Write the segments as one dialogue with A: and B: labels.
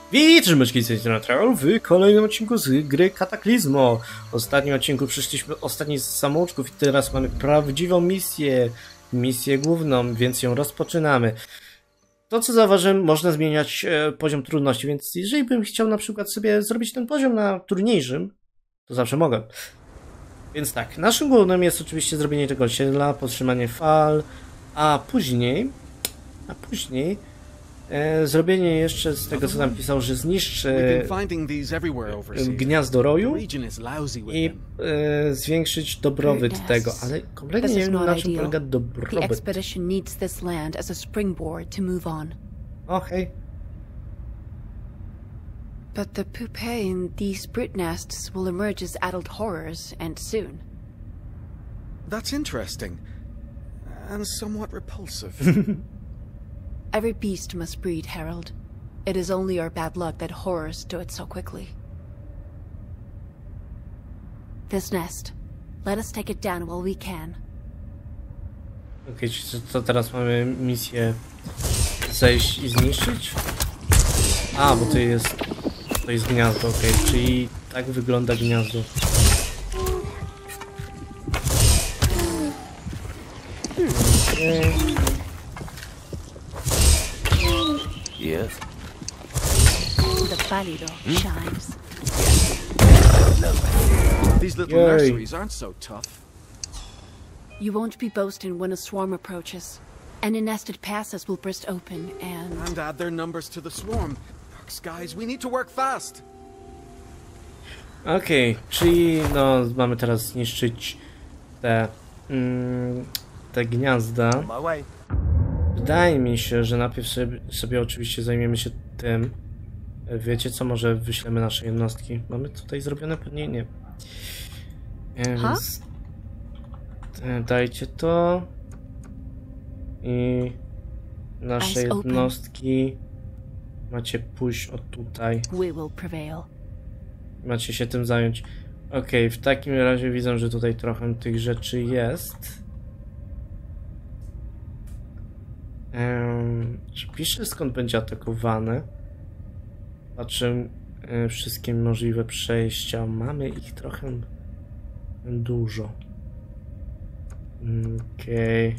A: Witam, myszki z Troll w kolejnym odcinku z gry Kataklizmo. W ostatnim odcinku przyszliśmy ostatni z samouczków i teraz mamy prawdziwą misję główną, więc ją rozpoczynamy. To co zauważyłem, można zmieniać poziom trudności, więc jeżeli bym chciał na przykład sobie zrobić ten poziom na trudniejszym, to zawsze mogę. Więc tak, naszym głównym jest oczywiście zrobienie tego osiedla, podtrzymanie fal, a później zrobienie jeszcze z tego, co tam pisał, że zniszczy gniazdo roju i zwiększyć dobrobyt tego, ale kompletnie nie wiem, na czym polega dobrobyt. Okej.
B: But the pupae in these brute nests will emerge as adult horrors, and soon.
C: That's interesting. And somewhat repulsive.
B: Every beast must breed, Harold. It is only our bad luck that horrors do it so quickly. This nest. Let us take it down while we can.
A: Okej, czyli to teraz mamy misję zejść i zniszczyć? A, bo to jest gniazdo, okej, czyli tak wygląda gniazdo.
C: Yes.
B: The pálido shines.
C: These little nurseries aren't so tough.
B: You won't be boasting when a swarm approaches. Any nested passes will burst open
C: And add their numbers to the swarm. Guys, we need to work fast.
A: Okej, czyli no mamy teraz zniszczyć te gniazda. Wydaje mi się, że najpierw sobie oczywiście zajmiemy się tym. Wiecie co, może wyślemy nasze jednostki. Mamy tutaj zrobione pewnie nie. Więc dajcie to. I nasze jednostki macie pójść od tutaj. Macie się tym zająć. Okej, w takim razie widzę, że tutaj trochę tych rzeczy jest. Czy pisze, skąd będzie atakowane? Patrzę wszystkie możliwe przejścia. Mamy ich trochę dużo. Okej.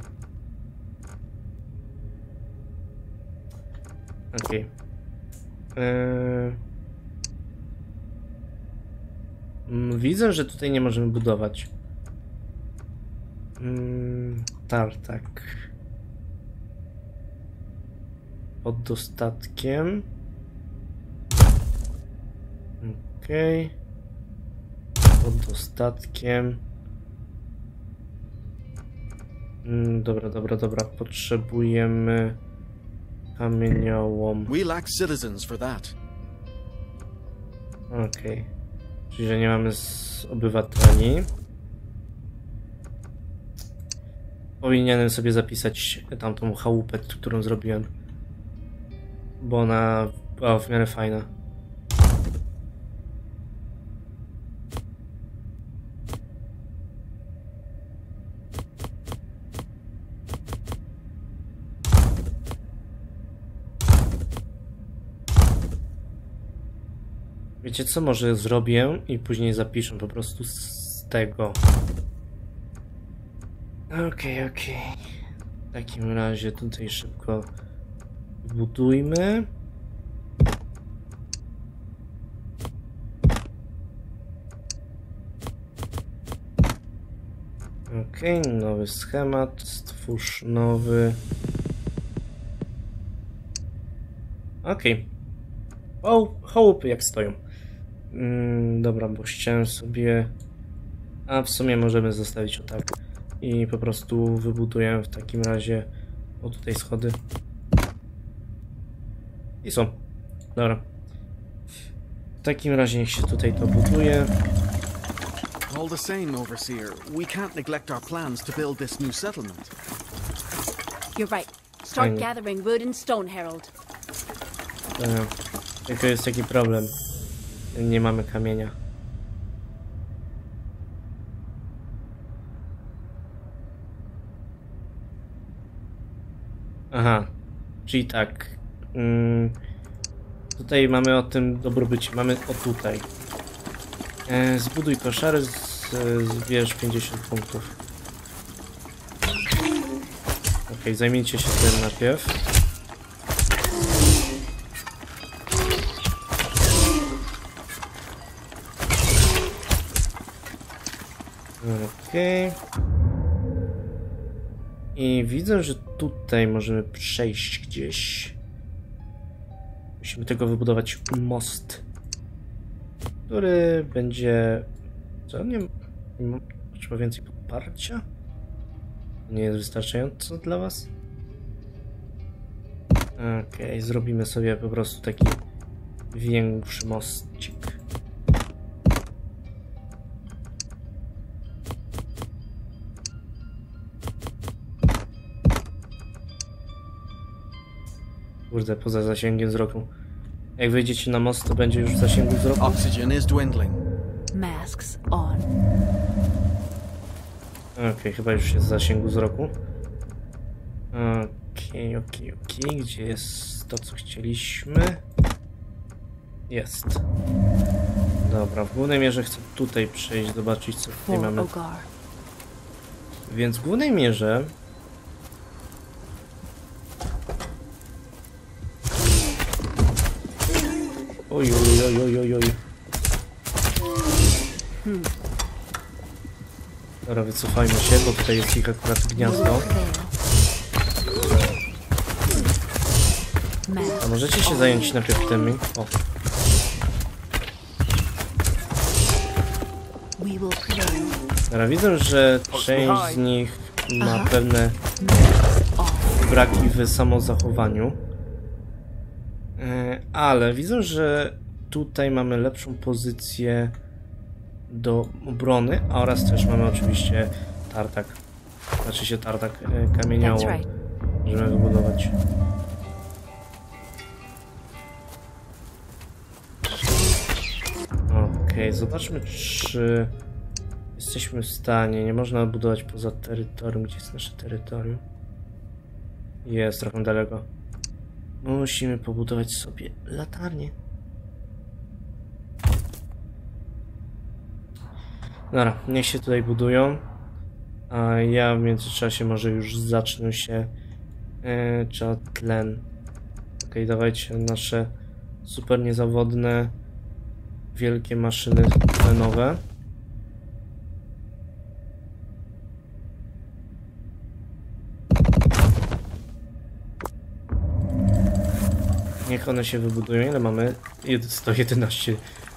A: Widzę, że tutaj nie możemy budować. Tartak. Pod dostatkiem. Okej. Pod dostatkiem. Dobra. Potrzebujemy kamieniołom.
C: We lack citizens for that.
A: Okej. Czyli, że nie mamy obywateli. Powinienem sobie zapisać tamtą chałupę, którą zrobiłem. Bo ona była w miarę fajna. Wiecie co, może zrobię i później zapiszę po prostu z tego. Okej. W takim razie tutaj szybko budujmy. Okej, nowy schemat, stwórz nowy. Okej. Chałupy jak stoją. Dobra, bo chciałem sobie... A w sumie możemy zostawić o tak. I po prostu wybuduję w takim razie... O, tutaj schody. I są. Dobra. W takim razie niech się tutaj to buduje.
C: All the same, Overseer, we can't neglect our plans to build this new settlement.
B: You're right. Start gathering wood and stone, Harold.
A: Tylko jest taki problem. Nie mamy kamienia. Aha. Czyli tak. Tutaj mamy o tym dobrobycie. Mamy o tutaj. Zbuduj koszary, zbierz 50 punktów. Ok, zajmijcie się tym najpierw. Okej. I widzę, że tutaj możemy przejść gdzieś. Musimy tego wybudować most, który będzie... Co? Nie trzeba więcej poparcia? Nie jest wystarczająco dla was? Okej, zrobimy sobie po prostu taki większy moscik. Kurde, poza zasięgiem wzroku. Jak wyjdziecie na most, to będzie już w zasięgu wzroku.
C: Oxygen is dwindling.
B: Masks on.
A: Okej, chyba już jest w zasięgu wzroku. Okej. Gdzie jest to, co chcieliśmy? Jest. Dobra, w głównej mierze chcę tutaj przejść, zobaczyć, co tutaj
B: For
A: mamy.
B: Ogar.
A: Więc w głównej mierze... Oj. Dobra, wycofajmy się, bo tutaj jest ich akurat gniazdo. A możecie się zająć najpierw tymi? O. Dobra, widzę, że część z nich ma pewne braki w samozachowaniu. Ale widzę, że tutaj mamy lepszą pozycję do obrony, oraz też mamy oczywiście tartak. Znaczy się tartak kamieniołom, możemy wybudować. Okej, zobaczmy, czy jesteśmy w stanie. Nie można budować poza terytorium. Gdzie jest nasze terytorium? Jest trochę daleko. Musimy pobudować sobie latarnię. Dobra, niech się tutaj budują. A ja w międzyczasie może już zacznę się tlen. Okej, dawajcie nasze super niezawodne wielkie maszyny tlenowe. Niech one się wybudują. Ile mamy? 111.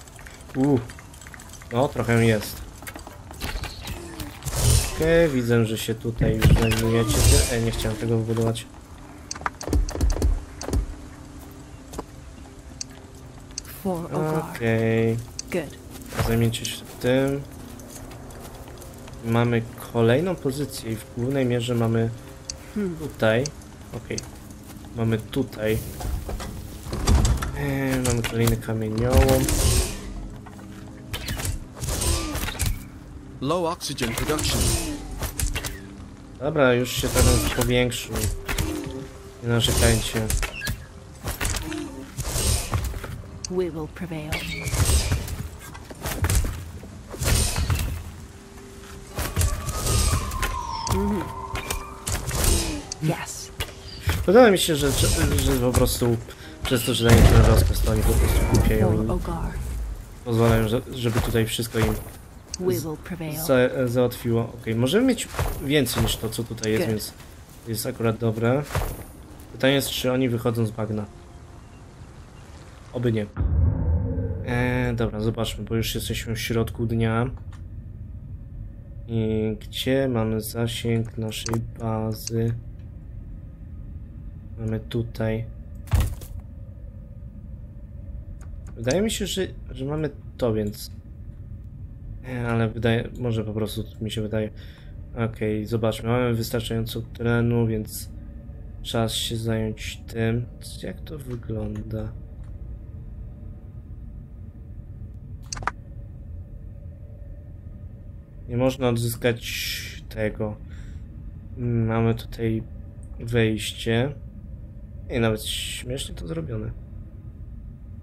A: No, trochę jest. Okej, widzę, że się tutaj już zajmujecie. Nie chciałem tego wybudować. Okej. Zajmijcie się tym. Mamy kolejną pozycję i w głównej mierze mamy tutaj. Okej. Mamy tutaj. Mamy kolejny kamieniołom.
C: Low oxygen production.
A: Dobra, już się trochę powiększył. Nie narzekajcie.
B: We will prevail. Yes.
A: Podoba mi się, że po prostu przez to, że daję ten rozkaz, to oni po prostu kupiają i pozwalają, żeby tutaj wszystko im załatwiło. Okej, możemy mieć więcej niż to, co tutaj jest, więc jest akurat dobre. Pytanie jest, czy oni wychodzą z bagna. Oby nie. Dobra, zobaczmy, bo już jesteśmy w środku dnia. I gdzie mamy zasięg naszej bazy? Mamy tutaj. Wydaje mi się, że mamy to, więc... Ale może po prostu mi się wydaje. Okej, zobaczmy, mamy wystarczająco terenu, więc czas się zająć tym. Jak to wygląda? Nie można odzyskać tego. Mamy tutaj wejście. I nawet śmiesznie to zrobione.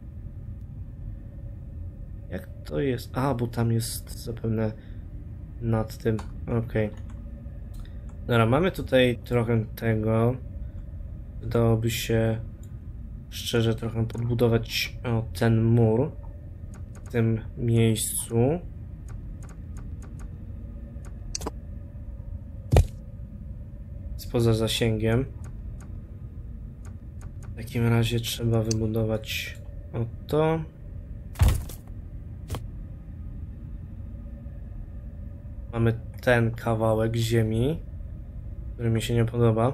A: Jak to jest? A, bo tam jest zapewne nad tym. Okej. Dobra, mamy tutaj trochę tego. Wydałoby się szczerze trochę podbudować ten mur w tym miejscu. Poza zasięgiem. W takim razie trzeba wybudować to. Mamy ten kawałek ziemi, który mi się nie podoba.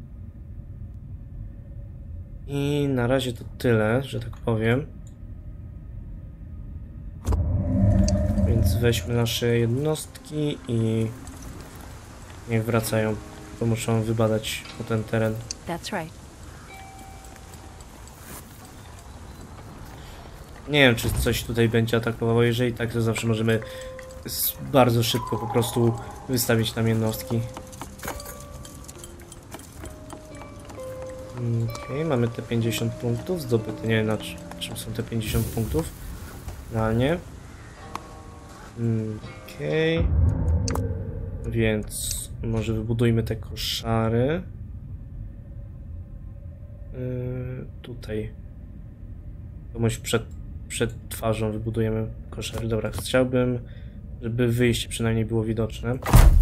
A: I na razie to tyle, że tak powiem. Więc weźmy nasze jednostki i niech wracają. Bo muszą wybadać ten teren.
B: That's right.
A: Nie wiem, czy coś tutaj będzie atakowało. Jeżeli tak, to zawsze możemy bardzo szybko po prostu wystawić tam jednostki. Okej, mamy te 50 punktów zdobyte. Nie wiem, na czym są te 50 punktów. Realnie. Okej. Więc może wybudujmy te koszary. Tutaj. Komuś przed twarzą wybudujemy koszary. Dobra, chciałbym, żeby wyjście przynajmniej było widoczne.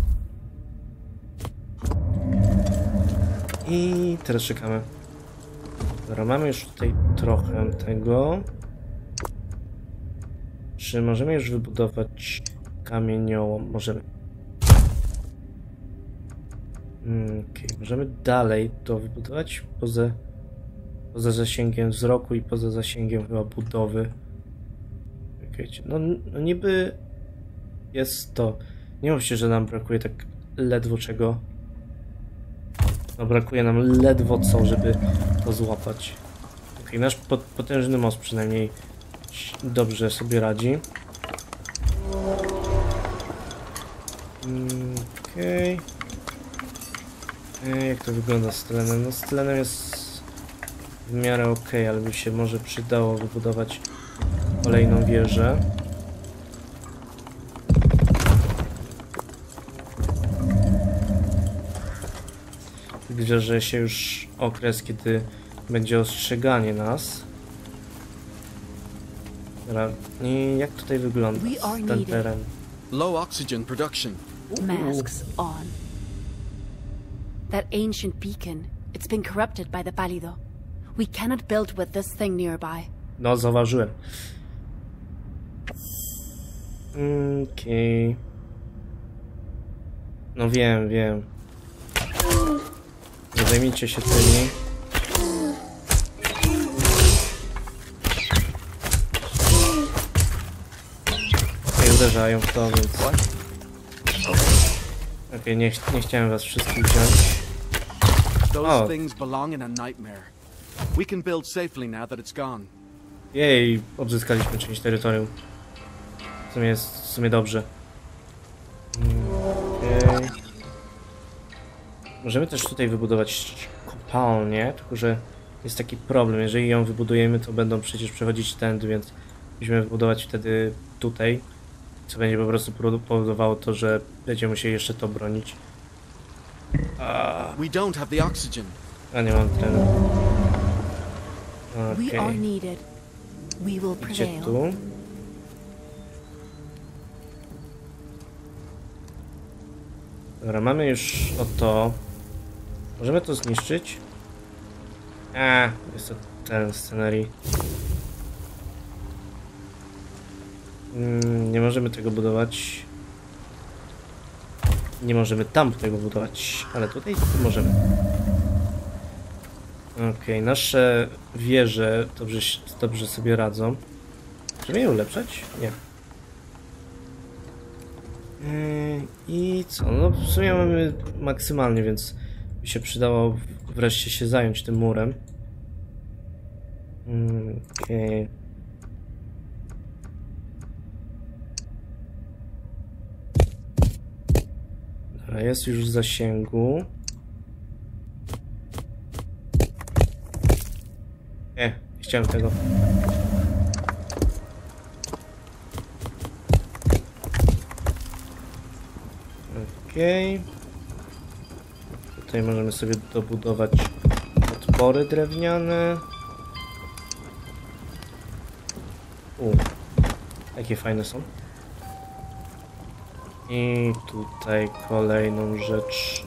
A: I teraz czekamy. Dobra, mamy już tutaj trochę tego. Czy możemy już wybudować kamieniołom? Możemy. Okej, możemy dalej to wybudować poza zasięgiem wzroku i poza zasięgiem chyba budowy. Wiecie, no niby jest to. Nie mówcie, że nam brakuje tak ledwo czego. No brakuje nam ledwo co, żeby to złapać. Okej, nasz potężny most przynajmniej dobrze sobie radzi. Okej. Jak to wygląda z Tylenem? No z Tylenem jest w miarę ok, ale by się może przydało wybudować kolejną wieżę. Zbliża się już okres, kiedy będzie ostrzeganie nas. Dobra, i jak tutaj wygląda ten teren?
C: Low oxygen production.
B: Masks on. That ancient beacon, it's been corrupted by the Palido. We cannot build with this thing nearby.
A: No, zauważyłem. Okej. No wiem. Nie zajmijcie się tymi. Okej, uderzają w to, więc... Okej, nie chciałem was wszystkich wziąć.
C: Those things belong in a nightmare. We can build safely now that it's gone.
A: Jej, odzyskaliśmy część terytorium. W sumie dobrze. Okej. Możemy też tutaj wybudować kopalnię, tylko że jest taki problem. Jeżeli ją wybudujemy, to będą przecież przechodzić tędy, więc musimy wybudować wtedy tutaj, co będzie po prostu powodowało to, że będziemy musieli jeszcze to bronić.
C: We don't have the oxygen.
A: A nie mam tlenu.
B: We are needed. We will
A: Gdzie
B: prevail.
A: tu? Dobra, mamy już oto. Możemy to zniszczyć? Jest to ten scenarii. Nie możemy tego budować. Nie możemy tam tego budować, ale tutaj możemy. Okej, nasze wieże dobrze sobie radzą. Czy je ulepszać? Nie. I co? No w sumie mamy maksymalnie, więc by się przydało wreszcie się zająć tym murem. Okej. Dobra, jest już w zasięgu. Nie chciałem tego. Okej. Tutaj możemy sobie dobudować podpory drewniane. Jakie fajne są. I tutaj kolejną rzecz.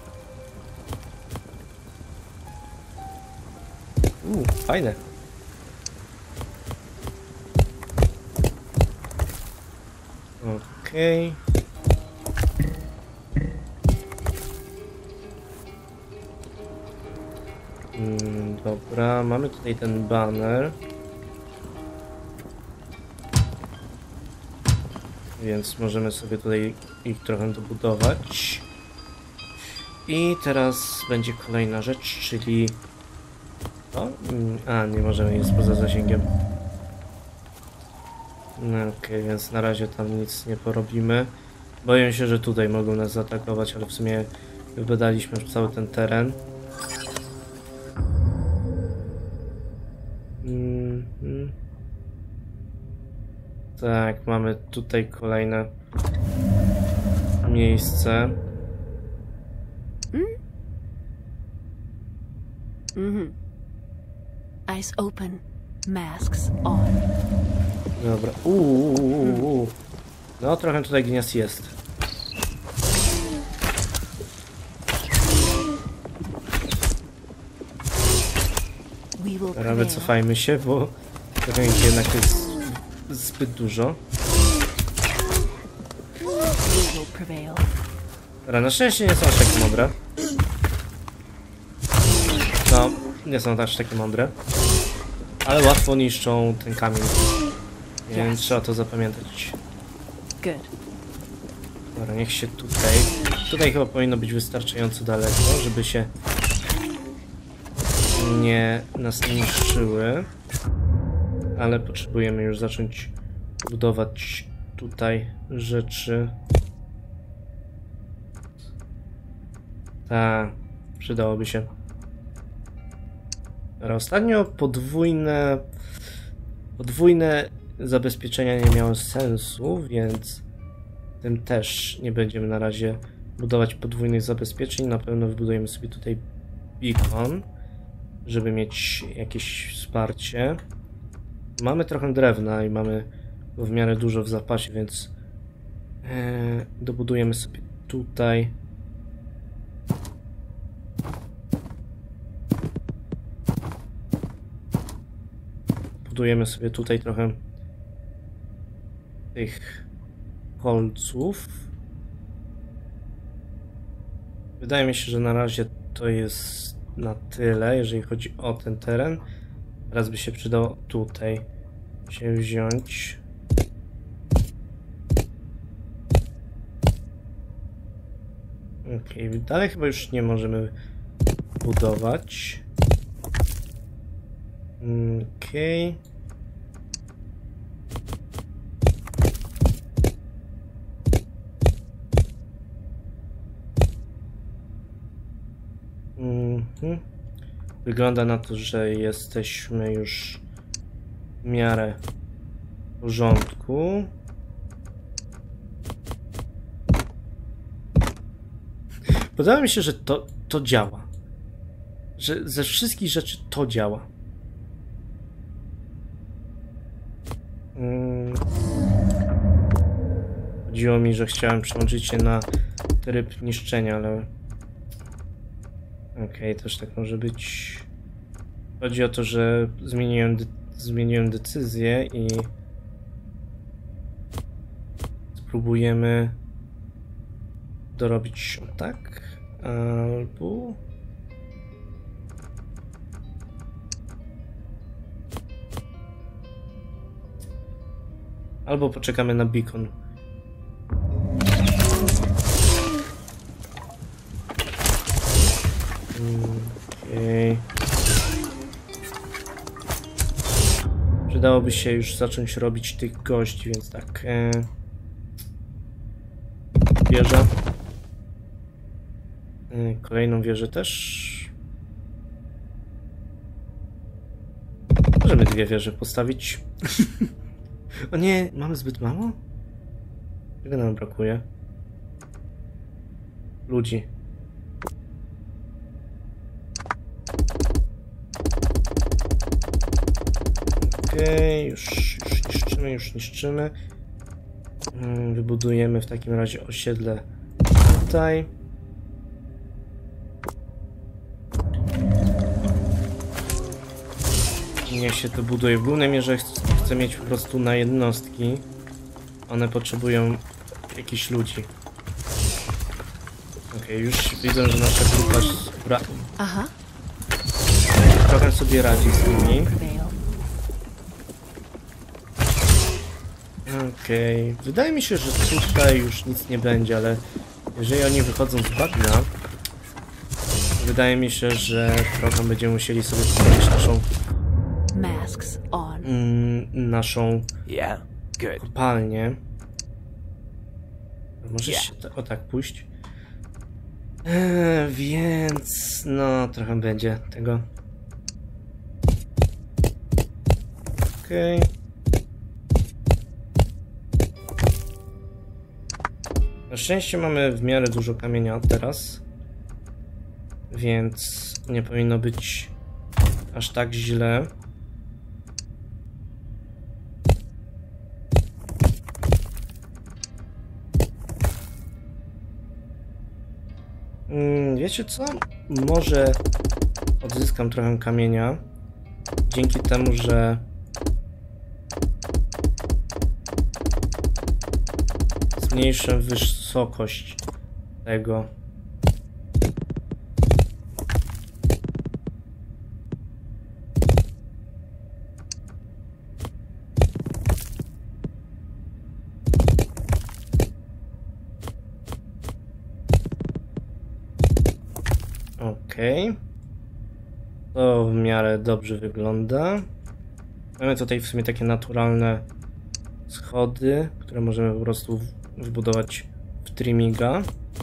A: Fajne. Okej. Dobra, mamy tutaj ten banner. Więc możemy sobie tutaj ich trochę dobudować. I teraz będzie kolejna rzecz, czyli... nie możemy, jest poza zasięgiem. No okej, więc na razie tam nic nie porobimy. Boję się, że tutaj mogą nas zaatakować, ale w sumie wybadaliśmy już cały ten teren. Tak, mamy tutaj kolejne miejsce.
B: Eyes open, masks on.
A: Dobra. No trochę tutaj gniazd jest. Dobra, wycofajmy się, bo trochę ich jednak jest zbyt dużo. Dobra, na szczęście nie są aż takie mądre. No, nie są aż takie mądre. Ale łatwo niszczą ten kamień. Więc trzeba to zapamiętać. Dobra, niech się tutaj... Tutaj chyba powinno być wystarczająco daleko, żeby się nas nie niszczyły. Ale potrzebujemy już zacząć budować tutaj rzeczy. Tak, przydałoby się. Dobra, ostatnio podwójne zabezpieczenia nie miały sensu, więc tym też nie będziemy na razie budować podwójnych zabezpieczeń. Na pewno wybudujemy sobie tutaj beacon, żeby mieć jakieś wsparcie. Mamy trochę drewna i mamy go w miarę dużo w zapasie, więc dobudujemy sobie tutaj. Budujemy sobie tutaj trochę tych kolców. Wydaje mi się, że na razie to jest na tyle, jeżeli chodzi o ten teren. Teraz by się przydało tutaj się wziąć. Okej, dalej chyba już nie możemy budować. Okej. Wygląda na to, że jesteśmy już w miarę w porządku. Podoba mi się, że to działa. Że ze wszystkich rzeczy to działa. Chodziło mi, że chciałem przełączyć się na tryb niszczenia, ale... Okej, też tak może być. Chodzi o to, że zmieniłem decyzję i spróbujemy dorobić tak, albo... Albo poczekamy na beacon. Okej. Przydałoby się już zacząć robić tych gości, więc tak. Wieża. Kolejną wieżę też. Możemy dwie wieże postawić. O nie, mamy zbyt mało? Czego nam brakuje? ludzi. Okej, już niszczymy. Wybudujemy w takim razie osiedle tutaj. Niech się to buduje. W głównej mierze chcę mieć po prostu na jednostki. One potrzebują jakichś ludzi. Okej, już widzę, że nasza grupa trochę sobie radzi z nimi. Okej, wydaje mi się, że tutaj już nic nie będzie, ale jeżeli oni wychodzą z bagna, wydaje mi się, że trochę będziemy musieli sobie poprawić naszą kopalnię. Możesz się tak pójść? Więc no trochę będzie tego. Okej. Na szczęście mamy w miarę dużo kamienia teraz, więc nie powinno być aż tak źle. Wiecie co? Może odzyskam trochę kamienia dzięki temu, że zmniejszę wysokość tego. Okej. To w miarę dobrze wygląda. Mamy tutaj w sumie takie naturalne schody, które możemy po prostu wybudować w Trimiga.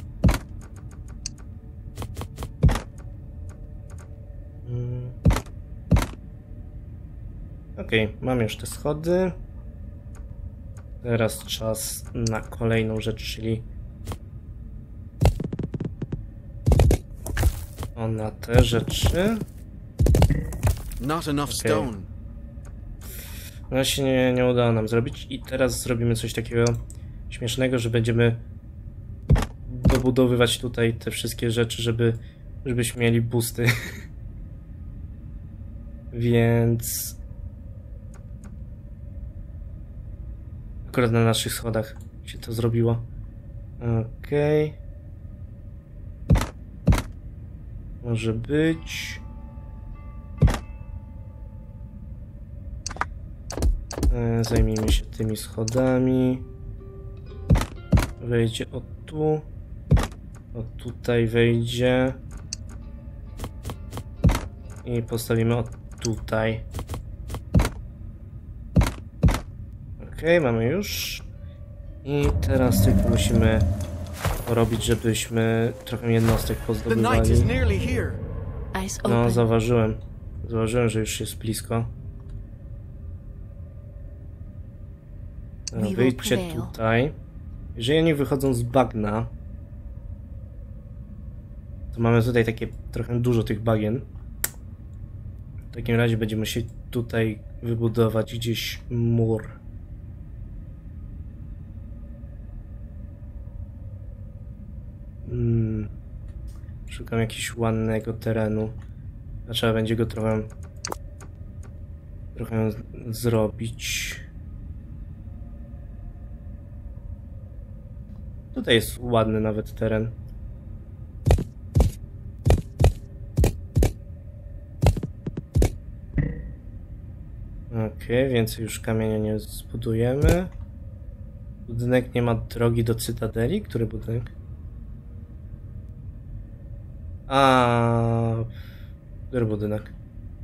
A: Okej, mamy już te schody. Teraz czas na kolejną rzecz, czyli na te rzeczy.
C: Not enough stone.
A: No się nie udało nam zrobić i teraz zrobimy coś takiego śmiesznego, że będziemy dobudowywać tutaj te wszystkie rzeczy, żebyśmy mieli boosty. Więc akurat na naszych schodach się to zrobiło. Okej. Może być. Zajmijmy się tymi schodami. Wejdzie o tu. O tutaj wejdzie. I postawimy o tutaj. Okej, mamy już. I teraz tylko musimy robić, żebyśmy trochę jednostek pozdobywali. No, zauważyłem. Zauważyłem, że już jest blisko. Wyjdźcie tutaj. Jeżeli oni wychodzą z bagna, to mamy tutaj takie trochę dużo tych bagien. W takim razie będziemy musieli tutaj wybudować gdzieś mur. Szukam jakiegoś ładnego terenu. A trzeba będzie go trochę zrobić. Tutaj jest ładny nawet teren. Okej, więcej już kamienia nie zbudujemy. Budynek nie ma drogi do Cytadeli? Który budynek? Który budynek?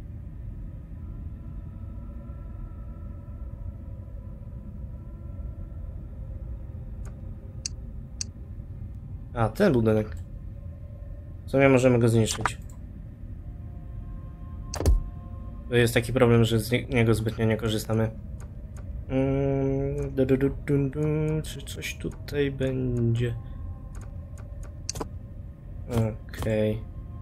A: Ten budynek. W sumie możemy go zniszczyć. To jest taki problem, że z niego zbytnio nie korzystamy. Czy coś tutaj będzie? Okej.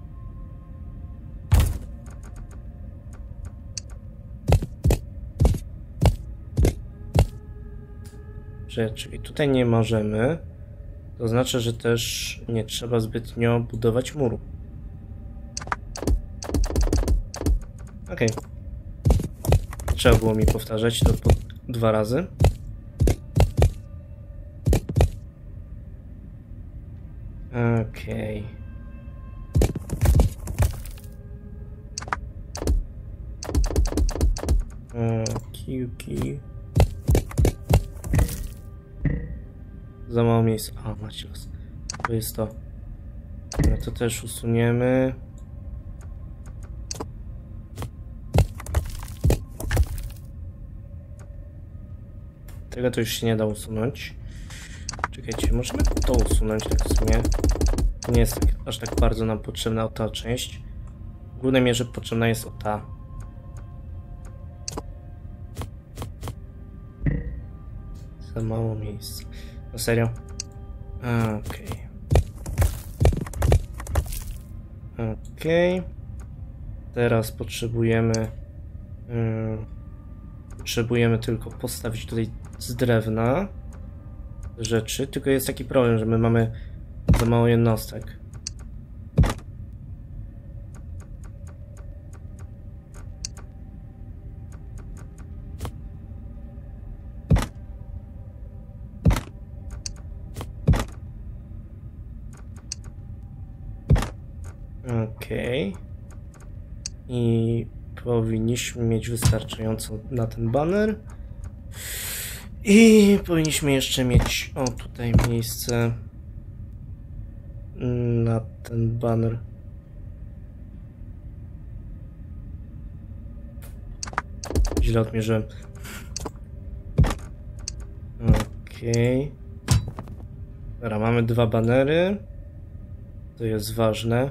A: Czyli tutaj nie możemy. To znaczy, że też nie trzeba zbytnio budować muru. Okej. Trzeba było mi powtarzać to po 2 razy. Okej. Kiuki. Za mało miejsca. A, macie los. To jest to. No to też usuniemy. Tego to już się nie da usunąć. Czekajcie, możemy to usunąć tak w sumie. Nie jest tak, aż tak bardzo nam potrzebna ta część. W głównej mierze potrzebna jest ta. Za mało miejsca. No serio? Okej. Okej. Teraz potrzebujemy... potrzebujemy tylko postawić tutaj z drewna rzeczy, tylko jest taki problem, że my mamy za mało jednostek. Okej. I powinniśmy mieć wystarczająco na ten baner. I powinniśmy jeszcze mieć, o tutaj miejsce na ten baner. Źle odmierzyłem. Okej. Dobra, mamy 2 banery. To jest ważne.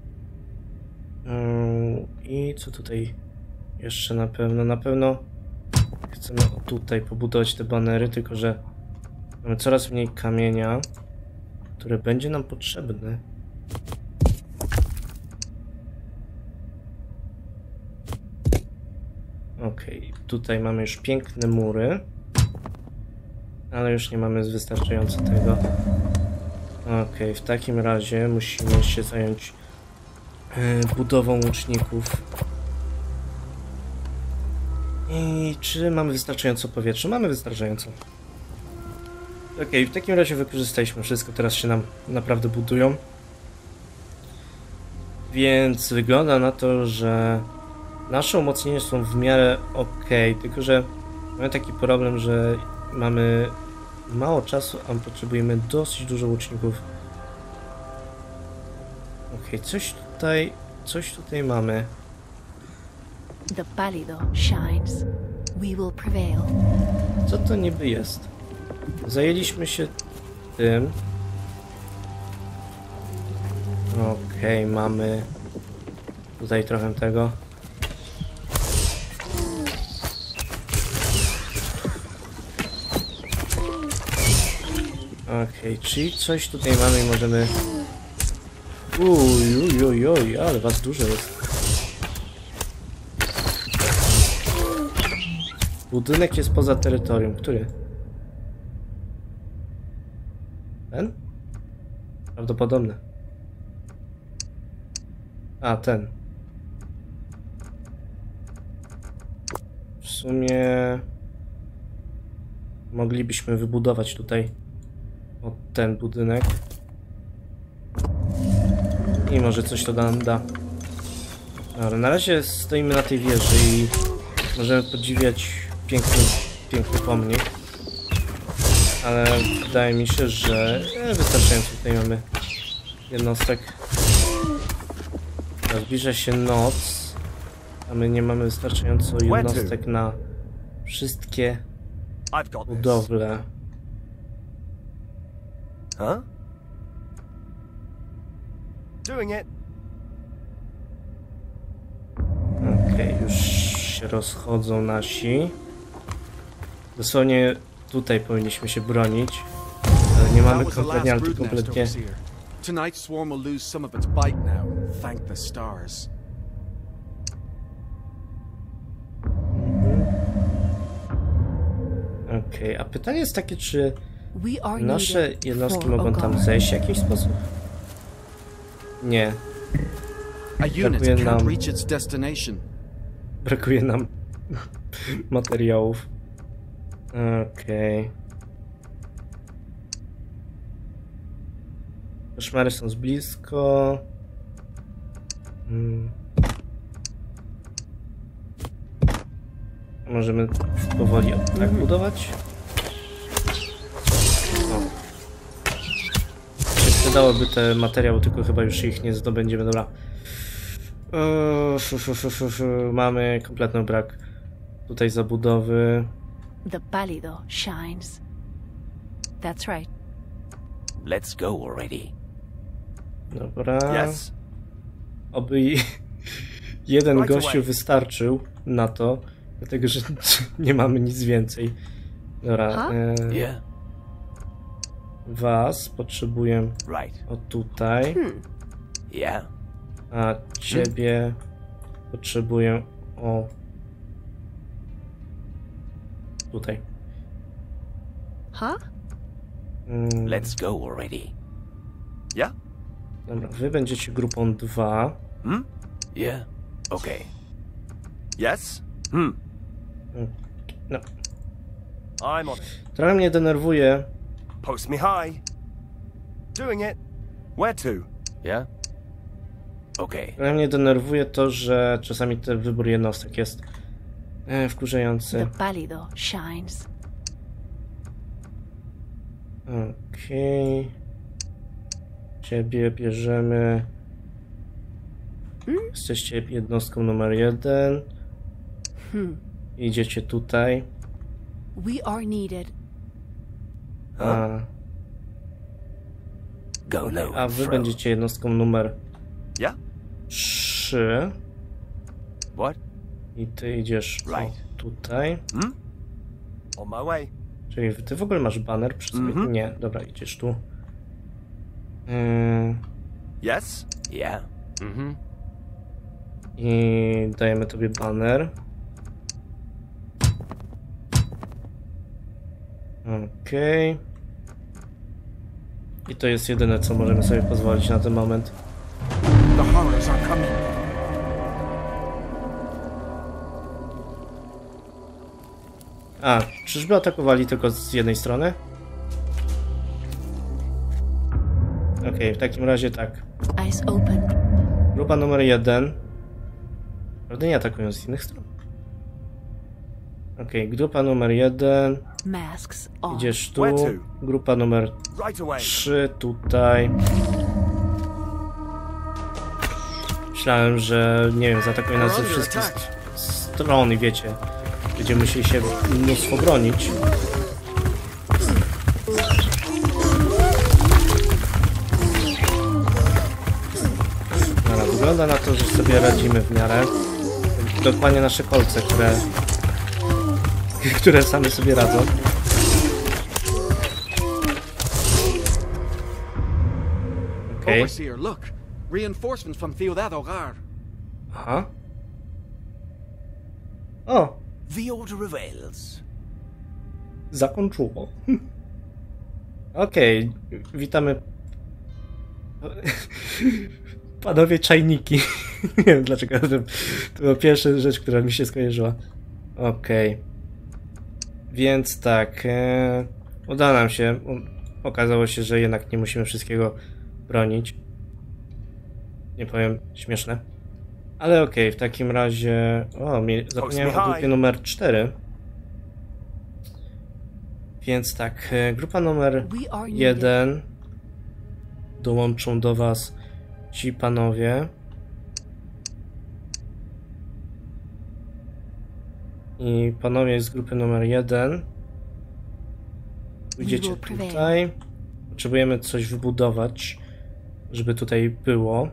A: I co tutaj jeszcze na pewno chcemy tutaj pobudować te banery, tylko że mamy coraz mniej kamienia, które będzie nam potrzebne. Okej, tutaj mamy już piękne mury, ale już nie mamy wystarczająco tego. Okej, w takim razie musimy się zająć budową łuczników. I czy mamy wystarczająco powietrza? Mamy wystarczająco. Okej, w takim razie wykorzystaliśmy wszystko, teraz się nam naprawdę budują. Więc wygląda na to, że nasze umocnienia są w miarę ok, tylko że mamy taki problem, że mamy mało czasu, a potrzebujemy dosyć dużo łuczników. Okej, coś tutaj mamy.
B: The Palido shines. We will prevail.
A: Co to niby jest? Zajęliśmy się tym. Okej, mamy tutaj trochę tego. Okej, czyli coś tutaj mamy i możemy... Uj, ale was dużo jest. Budynek jest poza terytorium. Który? Ten? Prawdopodobne. A, ten. W sumie... moglibyśmy wybudować tutaj ten budynek. I może coś to nam da. Dobra, na razie stoimy na tej wieży i możemy podziwiać piękny pomnik. Ale wydaje mi się, że wystarczająco tutaj mamy jednostek. Zbliża się noc, a my nie mamy wystarczająco jednostek na wszystkie budowle.
D: Huh? Doing it.
A: Okej, już się rozchodzą nasi. Dosłownie tutaj powinniśmy się bronić, ale nie mamy kompletnie, ale to kompletnie
C: Tonight, Swarm will lose some of its bite now. Thank the stars.
A: Okej, a pytanie jest takie, czy
B: We are
A: nasze
B: needed
A: jednostki
B: for
A: mogą tam
B: Ogar.
A: zejść w jakiś sposób? Nie.
C: A unit
A: Brakuje
C: can't
A: nam-
C: reach its destination.
A: Brakuje nam materiałów. Okej. Koszmary są z blisko. Możemy powoli tak budować. O. Się przydałoby te materiały, tylko chyba już ich nie zdobędziemy. Dobra. Mamy kompletny brak tutaj zabudowy.
B: The Pálido shines. That's right.
E: Let's go already.
A: Dobra.
E: Yes.
A: Oby jeden
E: Right
A: gościu
E: away.
A: wystarczył na to, dlatego że nie mamy nic więcej. Dobra.
B: Ha?
E: Yeah.
A: Was potrzebuję
E: Right.
A: o tutaj,
E: Yeah.
A: a ciebie potrzebuję o tutaj.
B: Huh?
E: Let's go already. Yeah.
A: Dobra, wy będziecie grupą 2.
E: Yeah. Okay. Yes.
A: No.
D: I'm on it.
A: Trochę mnie denerwuje.
D: Post me high. Doing it. Where to?
E: Yeah. Okay.
A: Trochę mnie denerwuje to, że czasami ten wybór jednostek jest wkurzający.
B: The Pálido shines.
A: Okej. Ciebie bierzemy. Jesteście jednostką numer 1. Idziecie tutaj.
B: We are needed.
A: A,
E: Go low.
A: a
E: and
A: wy
E: throw.
A: będziecie jednostką numer
E: Yeah.
A: 3.
E: What?
A: I ty idziesz
E: Right.
A: tutaj.
D: On my way.
A: Czyli ty w ogóle masz baner przy sobie? Nie, dobra, idziesz tu.
E: Yes. Yeah.
A: I dajemy tobie baner. Okej. I to jest jedyne, co możemy sobie pozwolić na ten moment.
C: The horrors are coming.
A: A, czyżby atakowali tylko z jednej strony? Okej, w takim razie tak.
B: Eyes open.
A: Grupa numer 1. Prawda nie atakują z innych stron? Okej, grupa numer 1.
B: Masks on.
A: Idziesz tu.
D: Where to?
A: Grupa numer
D: Right away.
A: 3 tutaj. Myślałem, że nie wiem, zaatakują nas ze wszystkich stron i wiecie, będziemy musieli się mnóstwo bronić. Dobra, wygląda na to, że sobie radzimy w miarę. Dokładnie nasze kolce, które same sobie radzą. Okej.
C: Overseer, look. Reinforcements from Ciudad Hogar.
A: Aha. O,
E: The order of Els.
A: zakończyło. Okej, witamy. Panowie czajniki. Nie wiem dlaczego to była pierwsza rzecz, która mi się skojarzyła. Okej. Więc tak. Udało nam się. Okazało się, że jednak nie musimy wszystkiego bronić. Nie powiem, śmieszne. Ale okej, w takim razie... O, zapomniałem o grupie numer 4. Więc tak, grupa numer
B: We are needed.
A: 1. Dołączą do was ci panowie. I panowie z grupy numer 1. Pójdziecie
B: will prevail.
A: tutaj. Potrzebujemy coś wybudować, żeby tutaj było.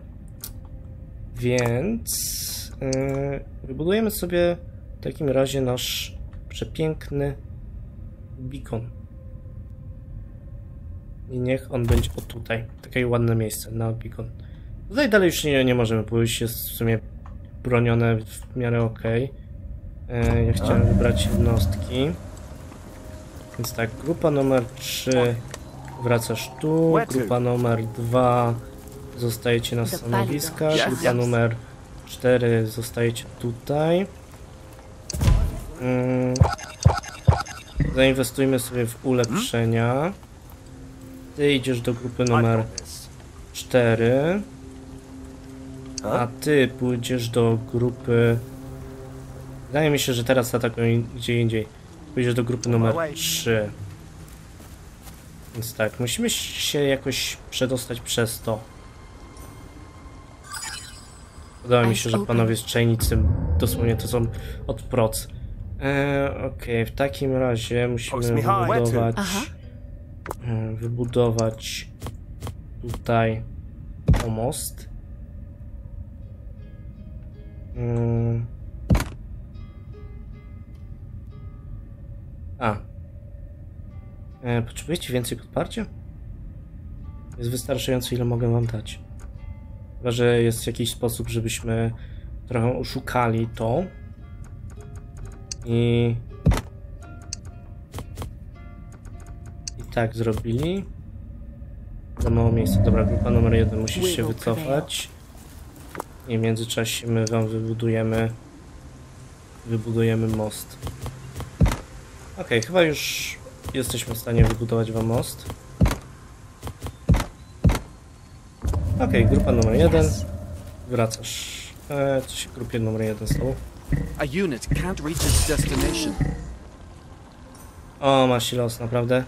A: Więc wybudujemy sobie w takim razie nasz przepiękny beacon. I niech on będzie o tutaj. Takie ładne miejsce na beacon. Tutaj dalej już nie możemy pójść, jest w sumie bronione w miarę ok. Ja chciałem wybrać jednostki. Więc tak, grupa numer 3 wracasz tu, grupa numer 2 zostajecie na stanowiskach, grupa numer 4 zostajecie tutaj. Zainwestujmy sobie w ulepszenia. Ty idziesz do grupy numer 4. A ty pójdziesz do grupy... Wydaje mi się, że teraz atakują gdzie indziej. Pójdziesz do grupy numer 3. Więc tak, musimy się jakoś przedostać przez to. Podoba mi się, że panowie z czajnicy dosłownie to są od proc. Okej, w takim razie musimy wybudować tutaj pomost. Potrzebujecie więcej podparcia? Jest wystarczająco, ile mogę wam dać. Chyba, że jest jakiś sposób, żebyśmy trochę oszukali to. I tak zrobili. Za mało miejsca. Dobra, grupa numer 1 musisz się wycofać. I w międzyczasie my wam wybudujemy most. Okej, chyba już jesteśmy w stanie wybudować wam most. Okej, grupa numer 1. Wracasz. Co się grupie numer 1 stało?
C: A unit can't reach its destination.
A: O, masz los, naprawdę.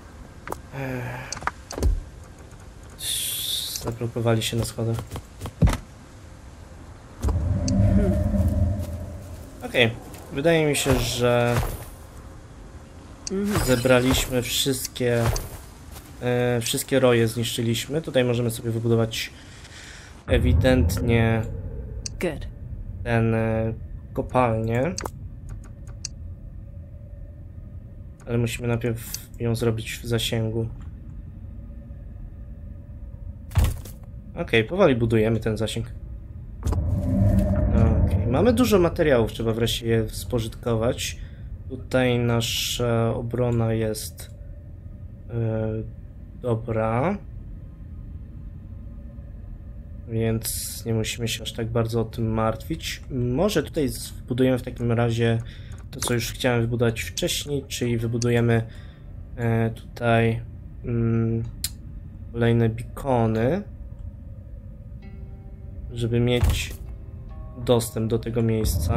A: Zablokowali się na schodach. Okej, wydaje mi się, że zebraliśmy wszystkie roje, zniszczyliśmy. Tutaj możemy sobie wybudować ewidentnie ten kopalnię. Ale musimy najpierw ją zrobić w zasięgu. Okej, powoli budujemy ten zasięg. Okej, mamy dużo materiałów, trzeba wreszcie je spożytkować. Tutaj nasza obrona jest dobra. Więc nie musimy się aż tak bardzo o tym martwić. Może tutaj zbudujemy w takim razie to, co już chciałem wybudować wcześniej, czyli wybudujemy tutaj kolejne beacony, żeby mieć dostęp do tego miejsca.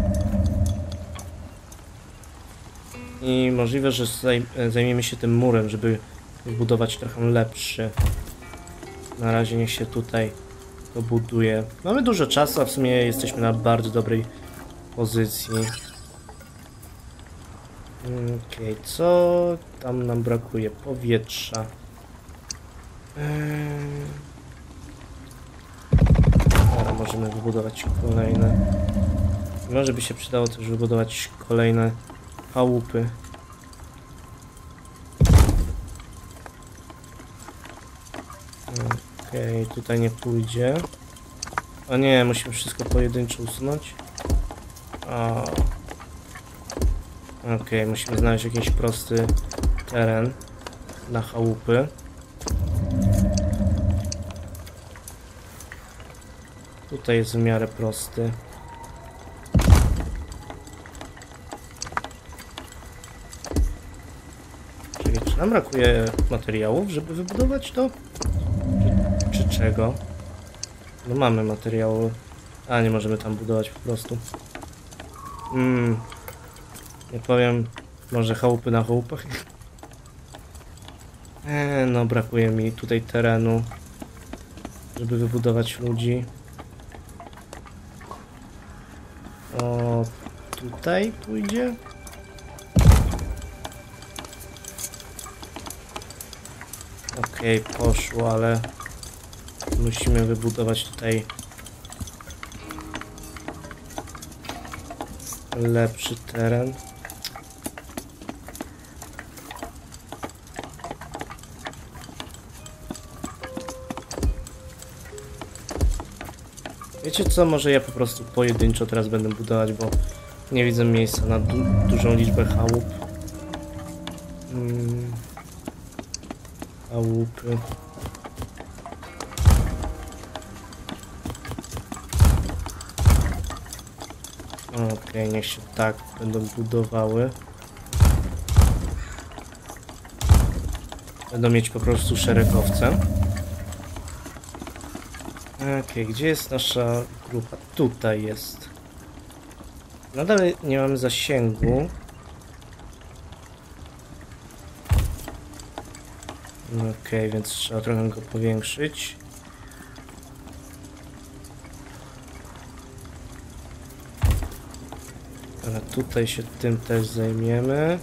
A: I możliwe, że zajmiemy się tym murem, żeby wybudować trochę lepszy. Na razie niech się tutaj to buduje. Mamy dużo czasu, a w sumie jesteśmy na bardzo dobrej pozycji. Okej, co tam nam brakuje? Powietrza. Dobra, możemy wybudować kolejne. Może by się przydało też wybudować kolejne chałupy. Okej, tutaj nie pójdzie. O nie, musimy wszystko pojedynczo usunąć. Okej, musimy znaleźć jakiś prosty teren na chałupy. Tutaj jest w miarę prosty. Czyli czy nam brakuje materiałów, żeby wybudować to? Czy czego? No mamy materiały. A nie możemy tam budować po prostu. Nie powiem, może chałupy na chałupach? No brakuje mi tutaj terenu, żeby wybudować ludzi. O, tutaj pójdzie? Okej, poszło, ale musimy wybudować tutaj lepszy teren. Wiecie co, może ja po prostu pojedynczo teraz będę budować, bo nie widzę miejsca na dużą liczbę chałup. Chałupy. Okej, niech się tak będą budowały. Będą mieć po prostu szeregowce. Okej, gdzie jest nasza grupa? Tutaj jest. Nadal nie mamy zasięgu. Okej, więc trzeba trochę go powiększyć. Ale tutaj się tym też zajmiemy.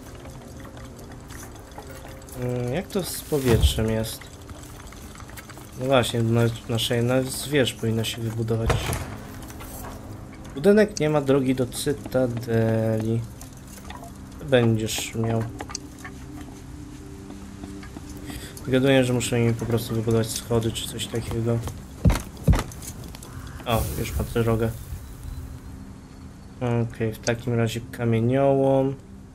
A: Jak to z powietrzem jest? No właśnie, naszej zwierz powinna się wybudować. Budynek nie ma drogi do cytadeli. Będziesz miał. Zgaduję, że muszę im po prostu wybudować schody czy coś takiego. O, już ma drogę. Okej, w takim razie kamieniołom.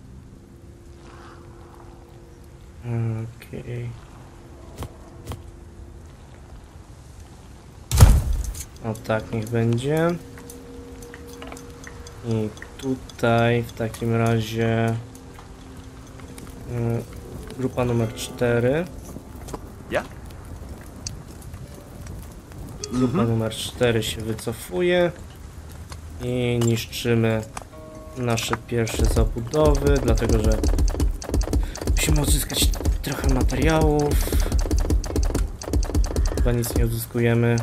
A: Okej. O tak, niech będzie. I tutaj w takim razie grupa numer 4.
E: Ja?
A: Grupa numer 4 się wycofuje i niszczymy nasze pierwsze zabudowy, dlatego że musimy odzyskać trochę materiałów. Chyba nic nie odzyskujemy.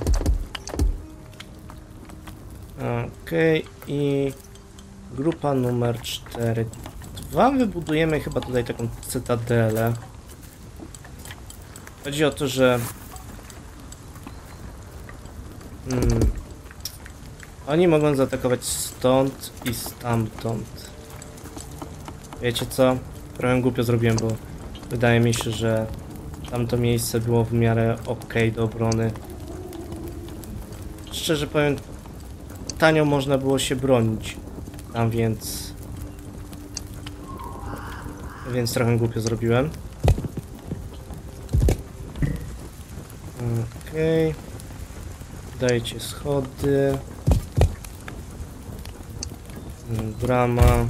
A: Okej, i grupa numer 4. Wybudujemy chyba tutaj taką cytadelę. Chodzi o to, że oni mogą zaatakować stąd i stamtąd. Wiecie co? Trochę głupio zrobiłem, bo wydaje mi się, że tamto miejsce było w miarę ok do obrony. Szczerze powiem, tanio można było się bronić tam, więc trochę głupio zrobiłem. Okej. Dajcie schody. Brama.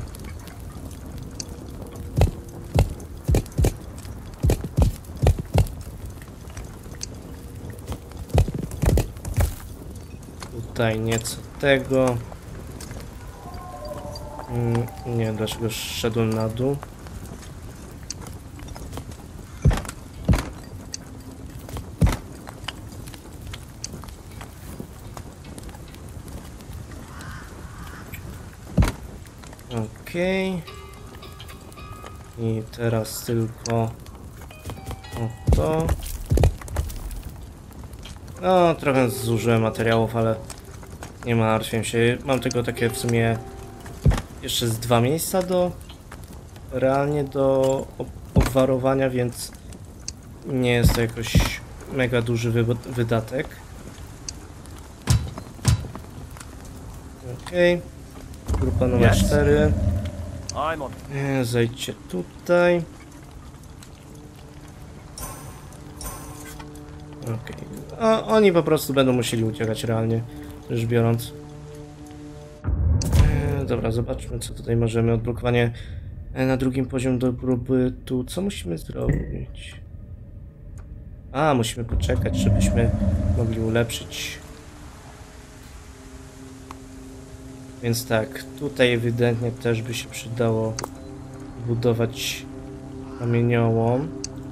A: Tutaj nieco tego. Nie wiem dlaczego szedłem na dół. Okej. I teraz tylko to. No, trochę zużyłem materiałów, ale nie martwię się. Mam tylko takie w sumie jeszcze z 2 miejsca realnie do obwarowania, więc nie jest to jakoś mega duży wydatek. Okej. Grupa numer 4. Zejdźcie tutaj. Okej. Oni po prostu będą musieli uciekać realnie, rzecz biorąc. Dobra, zobaczmy co tutaj możemy. Odblokowanie na drugim poziomie dobrobytu. Co musimy zrobić? Musimy poczekać, żebyśmy mogli ulepszyć. Więc tak, tutaj ewidentnie też by się przydało budować kamieniołom.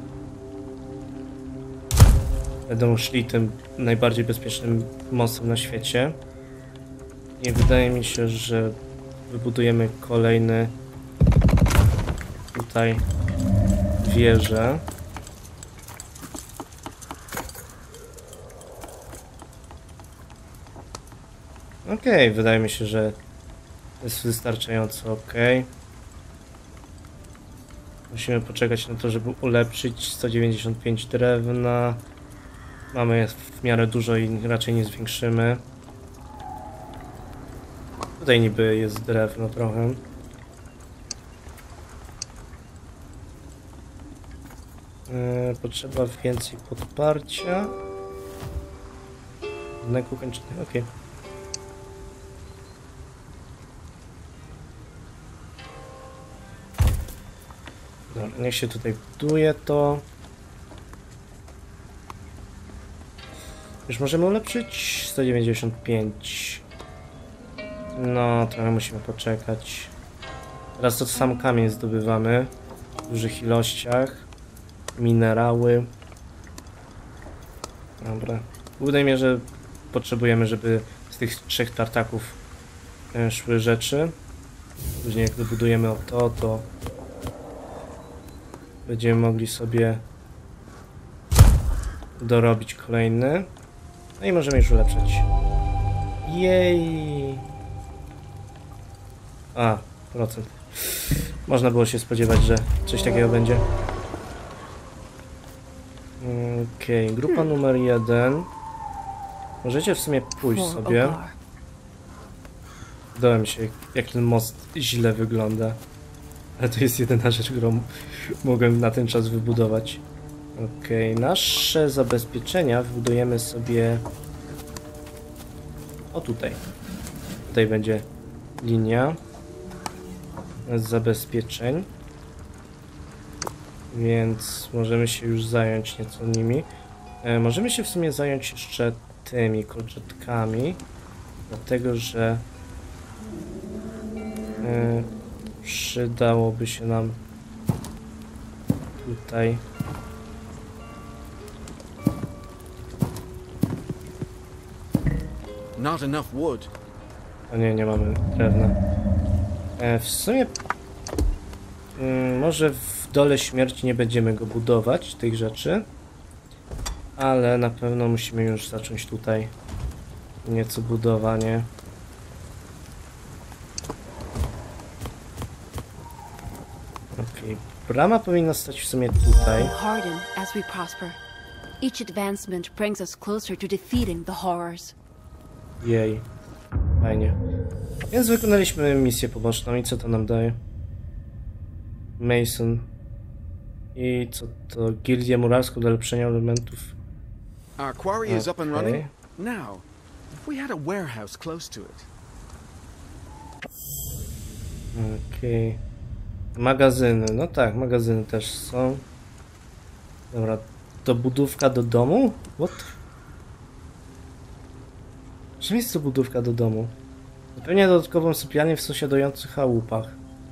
A: Będą szli tym najbardziej bezpiecznym mostem na świecie. I wydaje mi się, że wybudujemy kolejny tutaj wieżę. Okej, wydaje mi się, że jest wystarczająco ok. Musimy poczekać na to, żeby ulepszyć 195 drewna. Mamy w miarę dużo i raczej nie zwiększymy. tutaj niby jest drewno trochę. Potrzeba więcej podparcia. Jednak ukończony, okej. Dobra, niech się tutaj buduje to. Już możemy ulepszyć 195. No, trochę musimy poczekać. Teraz to sam kamień zdobywamy w dużych ilościach. Minerały. Dobra. W głównej mierze potrzebujemy, żeby z tych 3 tartaków szły rzeczy. Później jak dobudujemy to będziemy mogli sobie dorobić kolejny. No i możemy już ulepszać. Jej! A, procent. Można było się spodziewać, że coś takiego będzie. Okej, grupa numer 1. Możecie w sumie pójść sobie. Podoba mi się, jak ten most źle wygląda. Ale to jest jedyna rzecz, którą mogłem na ten czas wybudować. Okej, nasze zabezpieczenia wybudujemy sobie... O tutaj. Tutaj będzie linia z zabezpieczeń. Więc możemy się już zająć nieco nimi. Możemy się w sumie zająć jeszcze tymi kolczatkami. Dlatego, że przydałoby się nam tutaj
C: Not enough wood.
A: a nie mamy drewna. W sumie może w Dole Śmierci nie będziemy go budować, tych rzeczy, ale na pewno musimy już zacząć tutaj nieco budowanie. Okej, brama powinna stać w sumie tutaj.
B: Harden as we prosper. Each advancement brings us closer to defeating the horrors.
A: Jej, fajnie. Więc wykonaliśmy misję poboczną i co to nam daje? Mason. I co to? Gildię murarską do ulepszenia elementów.
C: Our quarry is up and running.
A: Okay.
C: Now, if we had a warehouse close to it.
A: Okej. Magazyny. No tak, magazyny też są. Dobra, to budówka do domu? What? Czym jest to budówka do domu? Zapewnia dodatkową sypialnię w sąsiadujących chałupach.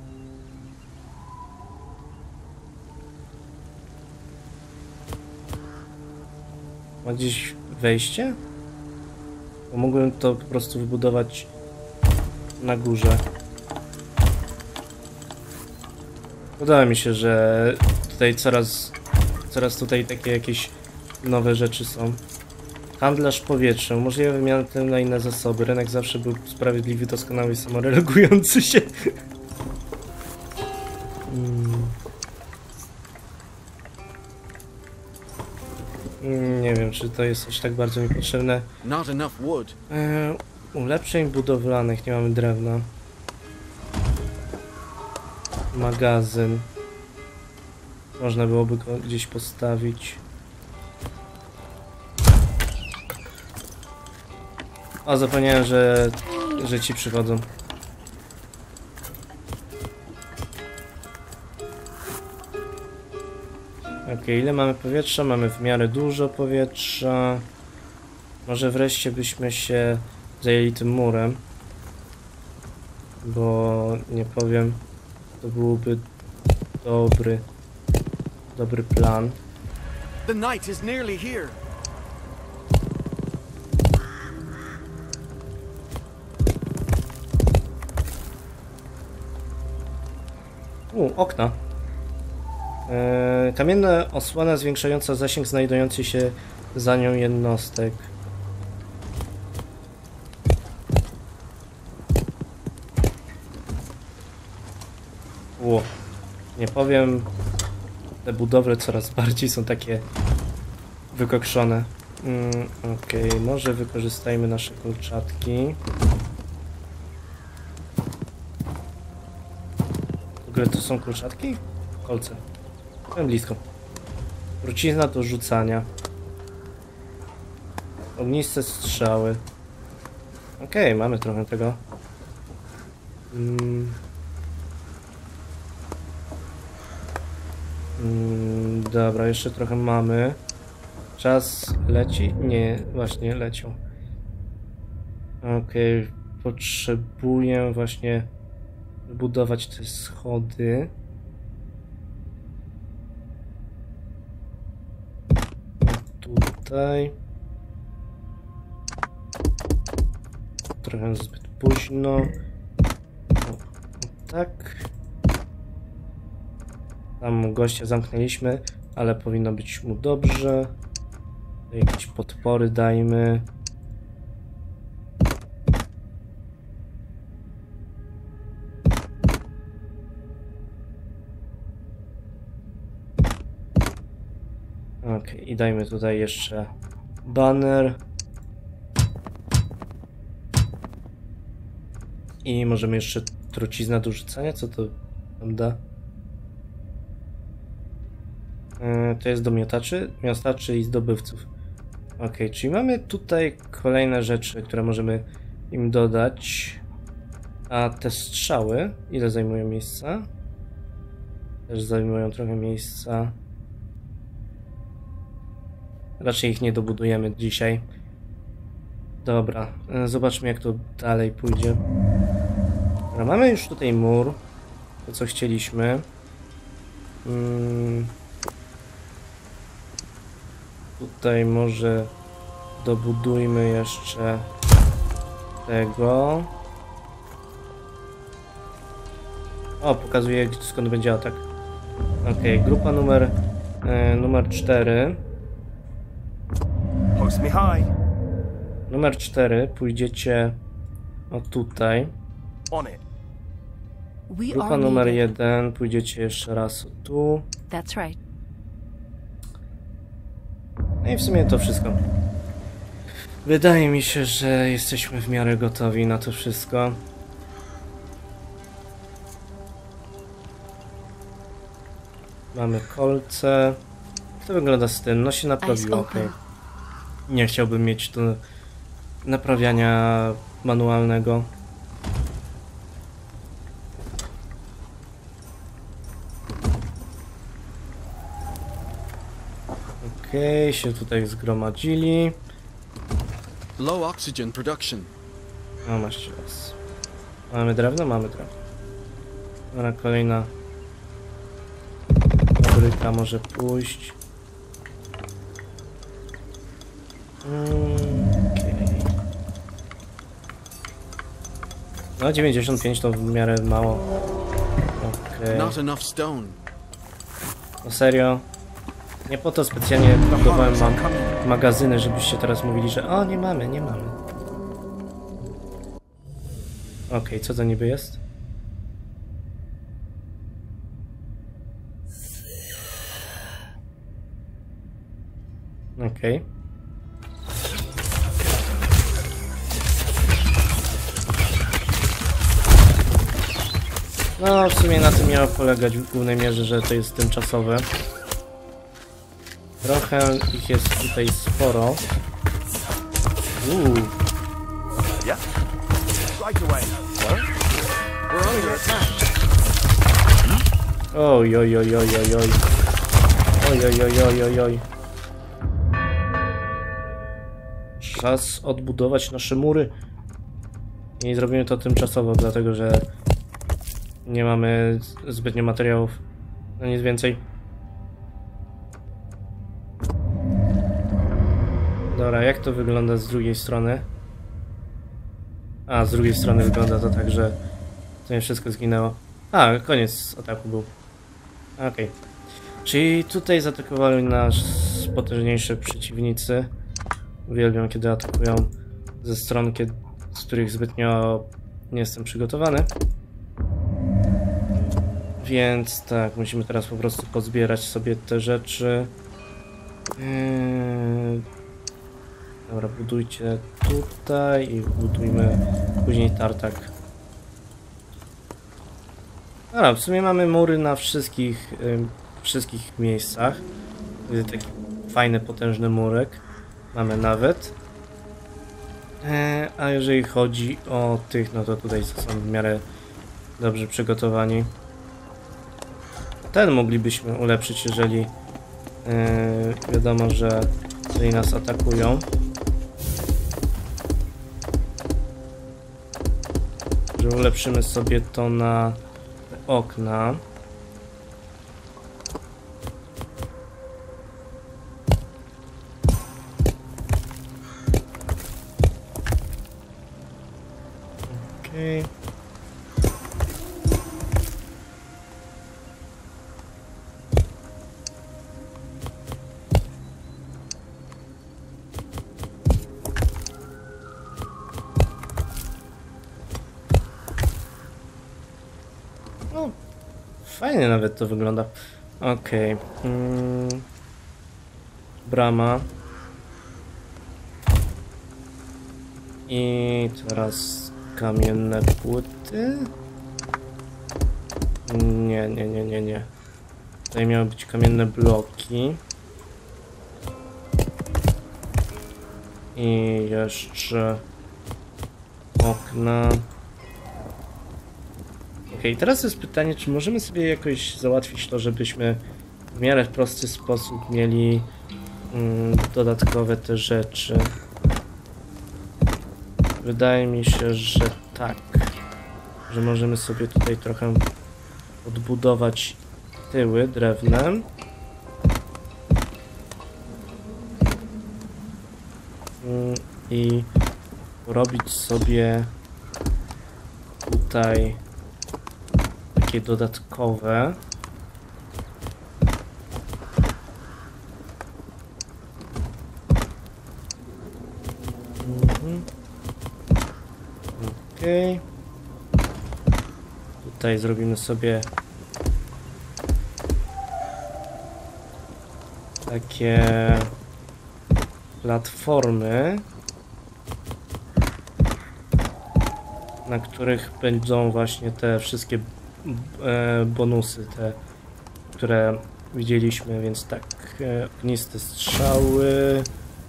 A: Ma gdzieś wejście? Bo mógłbym to po prostu wybudować na górze. Podoba mi się, że tutaj coraz tutaj takie jakieś nowe rzeczy są. Handlarz powietrzem, możliwe wymiany tym na inne zasoby. Rynek zawsze był sprawiedliwy, doskonały i samoregułujący się. Nie wiem, czy to jest aż tak bardzo mi potrzebne.
C: Not enough wood.
A: Ulepszeń budowlanych, nie mamy drewna. Magazyn. Można byłoby go gdzieś postawić. O, zapomniałem, że ci przychodzą. Okej, ile mamy powietrza? Mamy w miarę dużo powietrza. Może wreszcie byśmy się zajęli tym murem. Bo nie powiem, to byłby dobry plan.
C: The night is nearly here.
A: Okna. Kamienna osłona zwiększająca zasięg znajdujący się za nią jednostek. Nie powiem, te budowle coraz bardziej są takie wykokszone. Okej, może wykorzystajmy nasze kolczatki. ogóle to są kolczatki? Kolce. Byłem blisko. Trucizna do rzucania. Ogniste strzały. Okej, mamy trochę tego. Dobra, jeszcze trochę mamy. Czas leci? Nie, właśnie leciał. Okej, potrzebuję właśnie budować te schody. Tutaj. Trochę zbyt późno. O, tak. Tam gościa zamknęliśmy, ale powinno być mu dobrze. Jakieś podpory dajmy. Ok, i dajmy tutaj jeszcze baner. I możemy jeszcze trucizna do rzucania. Co to nam da? To jest do miotaczy i zdobywców. Ok, czyli mamy tutaj kolejne rzeczy, które możemy im dodać. A te strzały, ile zajmują miejsca? Też zajmują trochę miejsca. Raczej ich nie dobudujemy dzisiaj. Dobra, zobaczmy jak to dalej pójdzie. Dobra, mamy już tutaj mur. To co chcieliśmy. Tutaj może dobudujmy jeszcze tego. O, pokazuje skąd będzie atak. Ok, grupa numer 4.
D: Hoist me high.
A: Numer 4 pójdziecie o tutaj.
D: On it.
A: Grupa numer 1 pójdziecie jeszcze raz o tu.
B: That's right.
A: No i w sumie to wszystko. Wydaje mi się, że jesteśmy w miarę gotowi na to wszystko. Mamy kolce. Jak to wygląda z tym? No się naprawiło, okej. Nie chciałbym mieć tu naprawiania manualnego. Okej, się tutaj zgromadzili.
C: Low oxygen production.
A: No masz raz. Mamy drewno? Mamy drewno. Dobra, kolejna fabryka może pójść. Okay. No 95 to w miarę mało. Okej.
C: Not enough stone.
A: No serio? Nie po to specjalnie budowałem magazyny, żebyście teraz mówili, że o, nie mamy, nie mamy. Okej, co to niby jest? Okej. No, w sumie na tym miało polegać w głównej mierze, że to jest tymczasowe. Trochę ich jest tutaj sporo.
D: Yeah. Right away.
C: We're under attack.
A: Oj, oj, oj, oj, oj, oj. Oj, oj, oj, oj, oj, oj. Czas odbudować nasze mury. I zrobimy to tymczasowo, dlatego że nie mamy zbytnio materiałów na nic więcej. Dobra, jak to wygląda z drugiej strony? A, z drugiej strony wygląda to tak, że to nie wszystko zginęło. A, koniec ataku był. Okej. Czyli tutaj zaatakowali nas potężniejsze przeciwnicy. Uwielbiam, kiedy atakują ze stron, z których zbytnio nie jestem przygotowany. Więc tak, musimy teraz po prostu pozbierać sobie te rzeczy. Dobra, budujcie tutaj i budujmy później tartak. Dobra, w sumie mamy mury na wszystkich miejscach. Taki fajny, potężny murek. Mamy nawet. A jeżeli chodzi o tych, no to tutaj są w miarę dobrze przygotowani. Ten moglibyśmy ulepszyć, jeżeli wiadomo, że tutaj nas atakują. Że ulepszymy sobie to na okna. Okej. No, fajnie nawet to wygląda. Okej. Brama. I teraz kamienne płyty. Nie. Tutaj miały być kamienne bloki. I jeszcze okna. Okej, teraz jest pytanie, czy możemy sobie jakoś załatwić to, żebyśmy w miarę prosty sposób mieli dodatkowe te rzeczy. Wydaje mi się, że tak. Że możemy sobie tutaj trochę odbudować tyły drewnem. I robić sobie tutaj takie dodatkowe. Okej. Tutaj zrobimy sobie takie platformy, na których będą właśnie te wszystkie bonusy, te, które widzieliśmy, więc tak, ogniste strzały,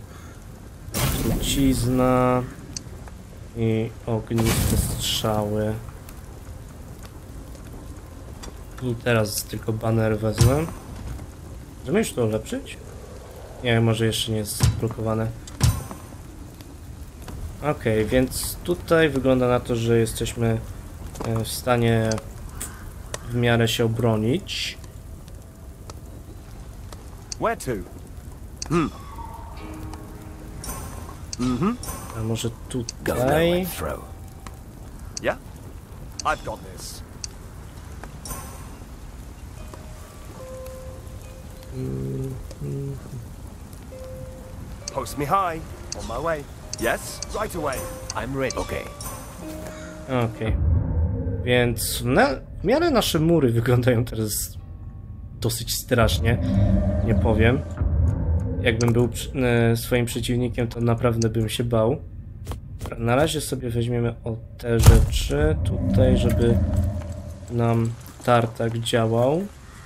A: trucizna i ogniste strzały. I teraz tylko baner wezmę. Możemy już to ulepszyć? Nie, może jeszcze nie jest zablokowane. Okej, więc tutaj wygląda na to, że jesteśmy w stanie w miarę się obronić.
D: Where to?
A: A może
E: Go
A: tutaj?
E: throw.
D: Yeah? I've got this. Post me high. On my way. Yes? Right away.
E: I'm ready. Okay.
A: Okej. Więc w miarę nasze mury wyglądają teraz dosyć strasznie. Nie powiem. Jakbym był swoim przeciwnikiem, to naprawdę bym się bał. Na razie sobie weźmiemy o te rzeczy tutaj, żeby nam tartak działał.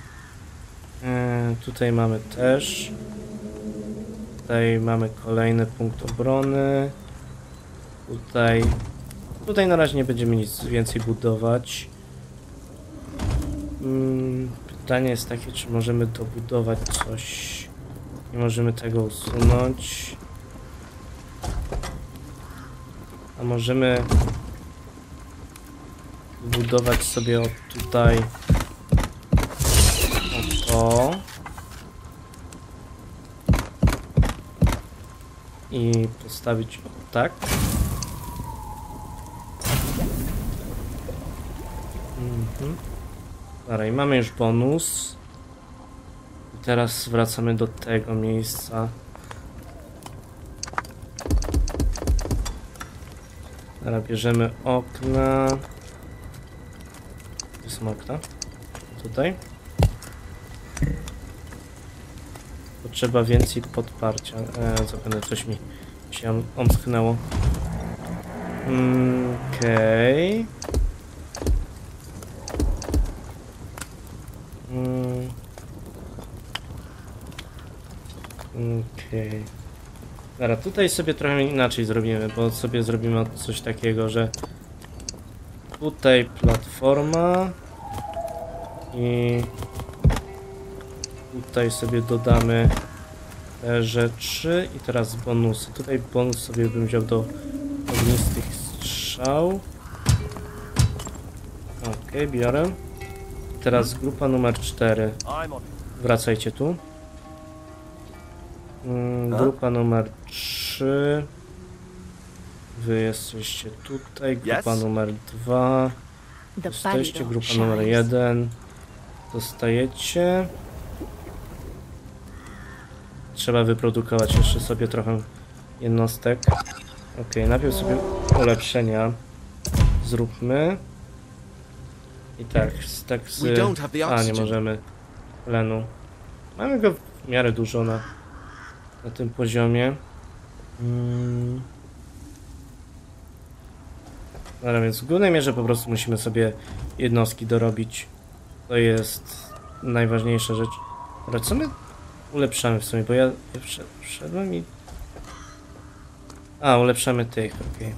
A: Tutaj mamy też. Tutaj mamy kolejny punkt obrony. Tutaj na razie nie będziemy nic więcej budować. Pytanie jest takie, czy możemy dobudować coś. Nie możemy tego usunąć. A możemy budować sobie od tutaj o to. I postawić o tak. Dobra, i mamy już bonus. I teraz wracamy do tego miejsca. Dobra, bierzemy okna. Gdzie są okna? Tutaj. Potrzeba więcej podparcia. Zapewne coś mi się omsknęło. Okej. Okej. Dobra, tutaj sobie trochę inaczej zrobimy, bo sobie zrobimy coś takiego, że tutaj platforma i tutaj sobie dodamy te rzeczy i teraz bonusy. Tutaj bonus sobie bym wziął do ognistych strzał. Okej, biorę. Teraz grupa numer 4.
D: I'm on it.
A: Wracajcie tu. Grupa numer 3. Wy jesteście tutaj. Grupa
E: Yes.
A: numer 2.
B: The
A: Jesteście.
B: Balido
A: Grupa numer
B: shines.
A: 1. Dostajecie. Trzeba wyprodukować jeszcze sobie trochę jednostek. Ok, najpierw sobie ulepszenia zróbmy. I tak, tak z...
C: We don't have the
A: A, nie
C: oxygen.
A: możemy tlenu. Mamy go w miarę dużo na tym poziomie. Dobra, więc w głównej mierze po prostu musimy sobie jednostki dorobić. To jest najważniejsza rzecz. Dobra, co my ulepszamy w sumie? Bo ja wszedłem i... A, ulepszamy tych, okej.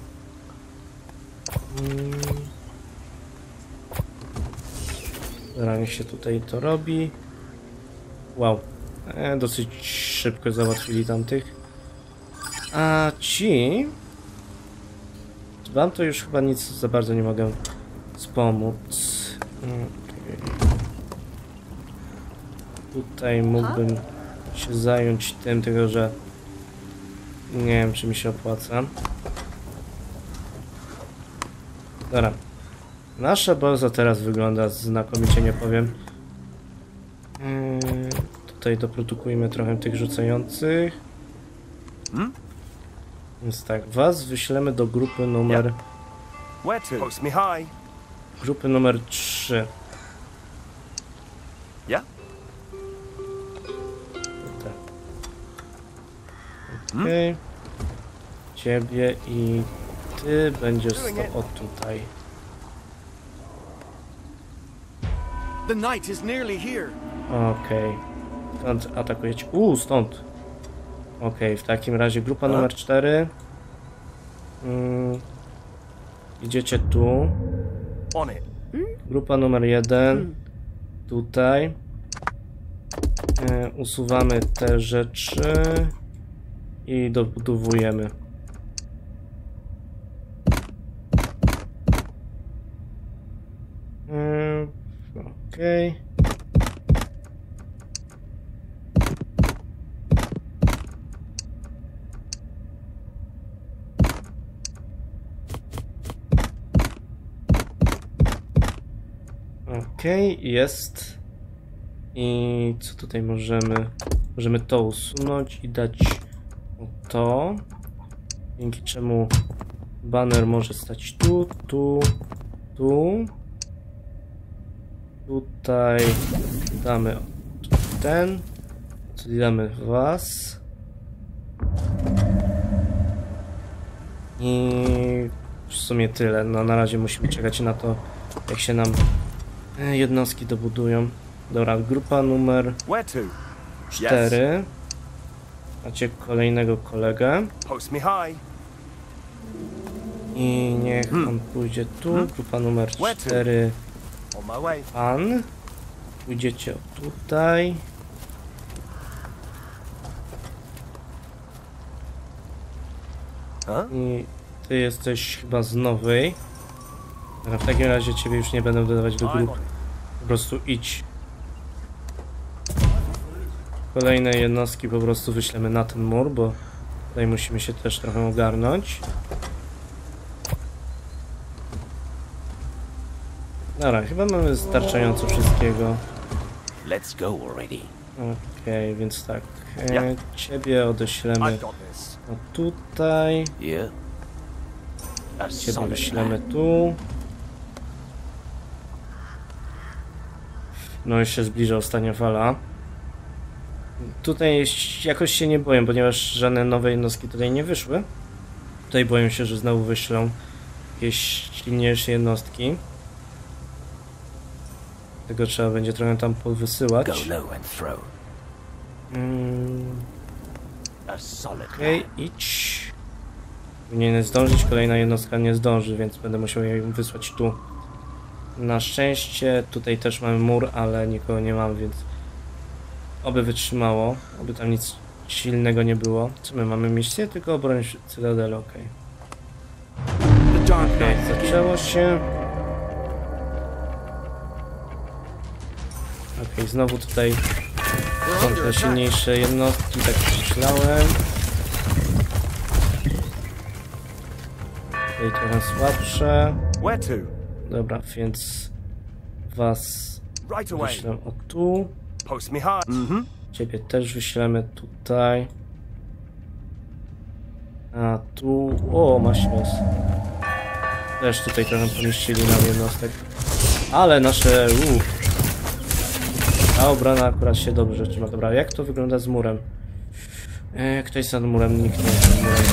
A: Dobra, niech się tutaj to robi. Wow. Dosyć szybko załatwili tamtych. A ci... Wam to już chyba nic za bardzo nie mogę wspomóc. Okay. Tutaj mógłbym się zająć tym, tylko że nie wiem, czy mi się opłaca. Dobra. Nasza baza teraz wygląda znakomicie, nie powiem. Tutaj doprodukujmy trochę tych rzucających. Więc tak, was wyślemy do grupy numer...
E: Where to?
D: Post me high.
A: Grupy numer 3.
E: Yeah?
A: Tak. Okej. Ciebie i ty będziesz stał od tutaj.
C: The night is nearly here.
A: Okej. Stąd atakujecie. Stąd. Okej, w takim razie grupa numer 4. Idziecie tu.
D: On it.
A: Grupa numer 1. Tutaj. Usuwamy te rzeczy. I dobudowujemy. Okej. Okej, jest. I co tutaj możemy? Możemy to usunąć i dać to. Dzięki czemu banner może stać tu, tu, tu. Tutaj damy ten. Tutaj damy was. I w sumie tyle. No na razie musimy czekać na to, jak się nam jednostki dobudują. Dobra, grupa numer
E: Where to?
A: 4. Macie kolejnego kolegę.
D: Post me high.
A: I niech on pójdzie tu. Grupa numer 4.
D: On my way.
A: Pan. Pójdziecie tutaj.
E: Huh?
A: I ty jesteś chyba z nowej. Dobra, w takim razie ciebie już nie będę dodawać do
D: I'm
A: grup.
D: on it.
A: Po prostu idź. Kolejne jednostki po prostu wyślemy na ten mur, bo tutaj musimy się też trochę ogarnąć. Dobra, chyba mamy wystarczająco wszystkiego.
E: Let's go already.
A: Okej, więc tak.
E: Ja.
A: Ciebie odeślemy
D: I've got this.
A: o tutaj.
E: Yeah. A
A: Ciebie
E: solid
A: wyślemy
E: man.
A: tu. No już się zbliża ostatnia fala. Tutaj jakoś się nie boję, ponieważ żadne nowe jednostki tutaj nie wyszły. Tutaj boję się, że znowu wyślą jakieś silniejsze jednostki. Tego trzeba będzie trochę tam powysyłać.
E: Go low and throw. A solid
A: Okej, idź. Powinienem zdążyć, kolejna jednostka nie zdąży, więc będę musiał ją wysłać tu. Na szczęście tutaj też mamy mur, ale nikogo nie mam, więc oby wytrzymało, oby tam nic silnego nie było. Co my mamy misję? Tylko obronić Cytadelę, okej.
C: The Dark
A: Okej,
C: Knight.
A: zaczęło się. Okej, znowu tutaj
C: We're
A: są
C: under
A: te
C: attack.
A: silniejsze jednostki, tak myślałem. Tutaj trochę słabsze.
D: Where to?
A: Dobra, więc was
D: Right away.
A: wyślę o tu.
D: Post me hard.
A: Ciebie też wyślemy tutaj. A tu... O, masz los. Też tutaj trochę pomieścili nam jednostek. Ale nasze... Ta obrona akurat się dobrze trzyma. Dobra, jak to wygląda z murem? Ktoś jest nad murem, nikt nie jest nad murem.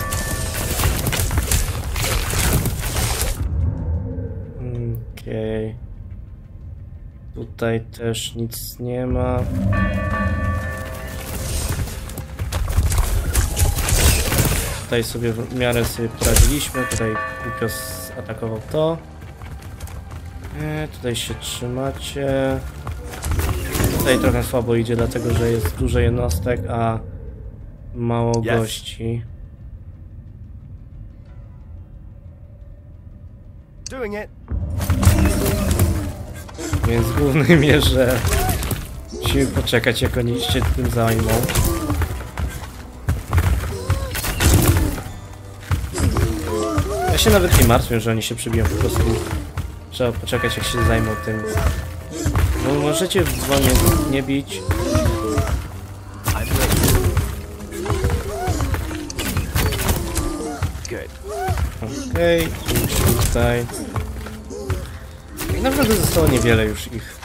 A: Okej. Tutaj też nic nie ma. Tutaj sobie w miarę sobie poradziliśmy. Tutaj głupio zaatakował to. Tutaj się trzymacie. Tutaj trochę słabo idzie, dlatego że jest dużo jednostek, a mało
D: Yes.
A: gości.
D: Doing it.
A: Więc w głównej mierze musimy poczekać, jak oni się tym zajmą. Ja się nawet nie martwię, że oni się przybiją, po prostu trzeba poczekać, jak się zajmą tym. No możecie w dzwonie nie bić.
E: good.
A: Okej, tutaj. Tak naprawdę zostało niewiele już ich.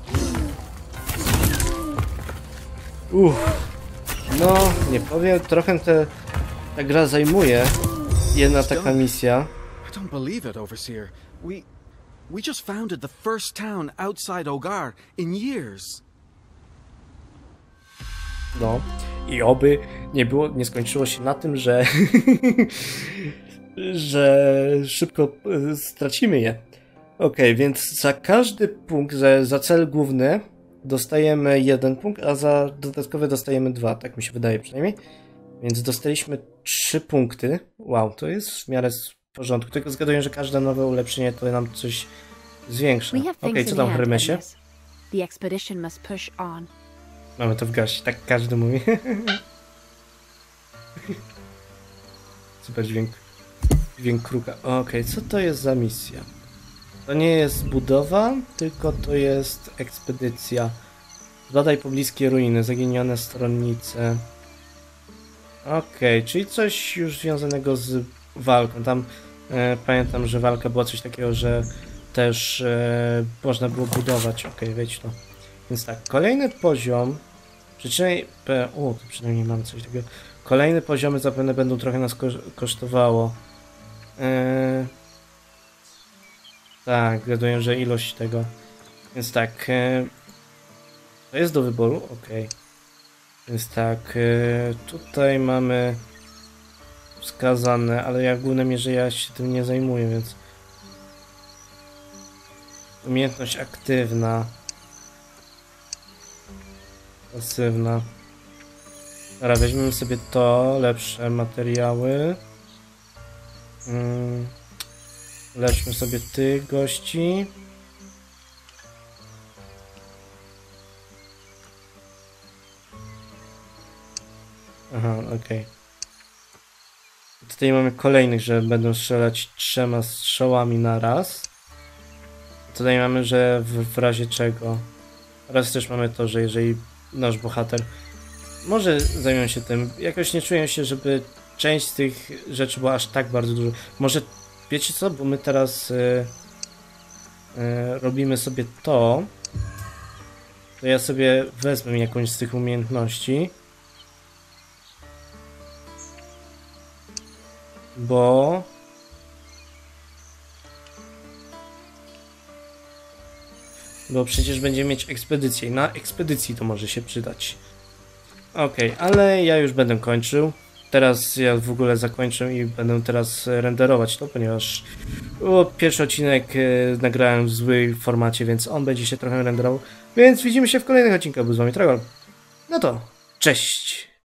A: No, nie powiem, trochę ta gra zajmuje. Jedna taka misja.
C: I don't believe it, Overseer. We just founded the first town outside Ogar in years.
A: No. I oby nie skończyło się na tym, że że szybko stracimy je. Okej, więc za każdy punkt, za cel główny dostajemy 1 punkt, a za dodatkowe dostajemy 2, tak mi się wydaje przynajmniej. Więc dostaliśmy 3 punkty. Wow, to jest w miarę w porządku. Tylko zgaduję, że każde nowe ulepszenie to nam coś zwiększa.
B: We have
A: Okej,
B: things
A: co
B: in
A: tam w
B: hand,
A: Hermesie?
B: Agnes. The expedition must push on.
A: Mamy to w garści, tak każdy mówi. Super dźwięk. Dźwięk kruka. Okej, co to jest za misja? To nie jest budowa, tylko to jest ekspedycja. Zbadaj pobliskie ruiny, zaginione stronnice. Okej, czyli coś już związanego z walką. Tam pamiętam, że walka była coś takiego, że też można było budować. Okej, wejdź to. Więc tak, kolejny poziom. To przynajmniej mam coś takiego. Kolejne poziomy zapewne będą trochę nas kosztowało. Tak, zgaduję, że ilość tego. Więc tak. To jest do wyboru? Okej. Więc tak, tutaj mamy wskazane, ale ja w głównej mierze ja się tym nie zajmuję, więc umiejętność aktywna, pasywna. Dobra, weźmiemy sobie to, lepsze materiały. Leczmy sobie tych gości. Aha, okej. Tutaj mamy kolejnych, że będą strzelać 3 strzałami na raz. Tutaj mamy, że w razie czego. Oraz też mamy to, że jeżeli nasz bohater może zajmą się tym. Jakoś nie czuję się, żeby część z tych rzeczy była aż tak bardzo dużo. Może wiecie co? Bo my teraz robimy sobie to. To ja sobie wezmę jakąś z tych umiejętności. Bo przecież będziemy mieć ekspedycję i na ekspedycji to może się przydać. Okej, ale ja już będę kończył. Teraz ja w ogóle zakończę i będę teraz renderować to, ponieważ pierwszy odcinek nagrałem w złym formacie, więc on będzie się trochę renderował. Więc widzimy się w kolejnych odcinkach, był z wami Tragol. No to, cześć!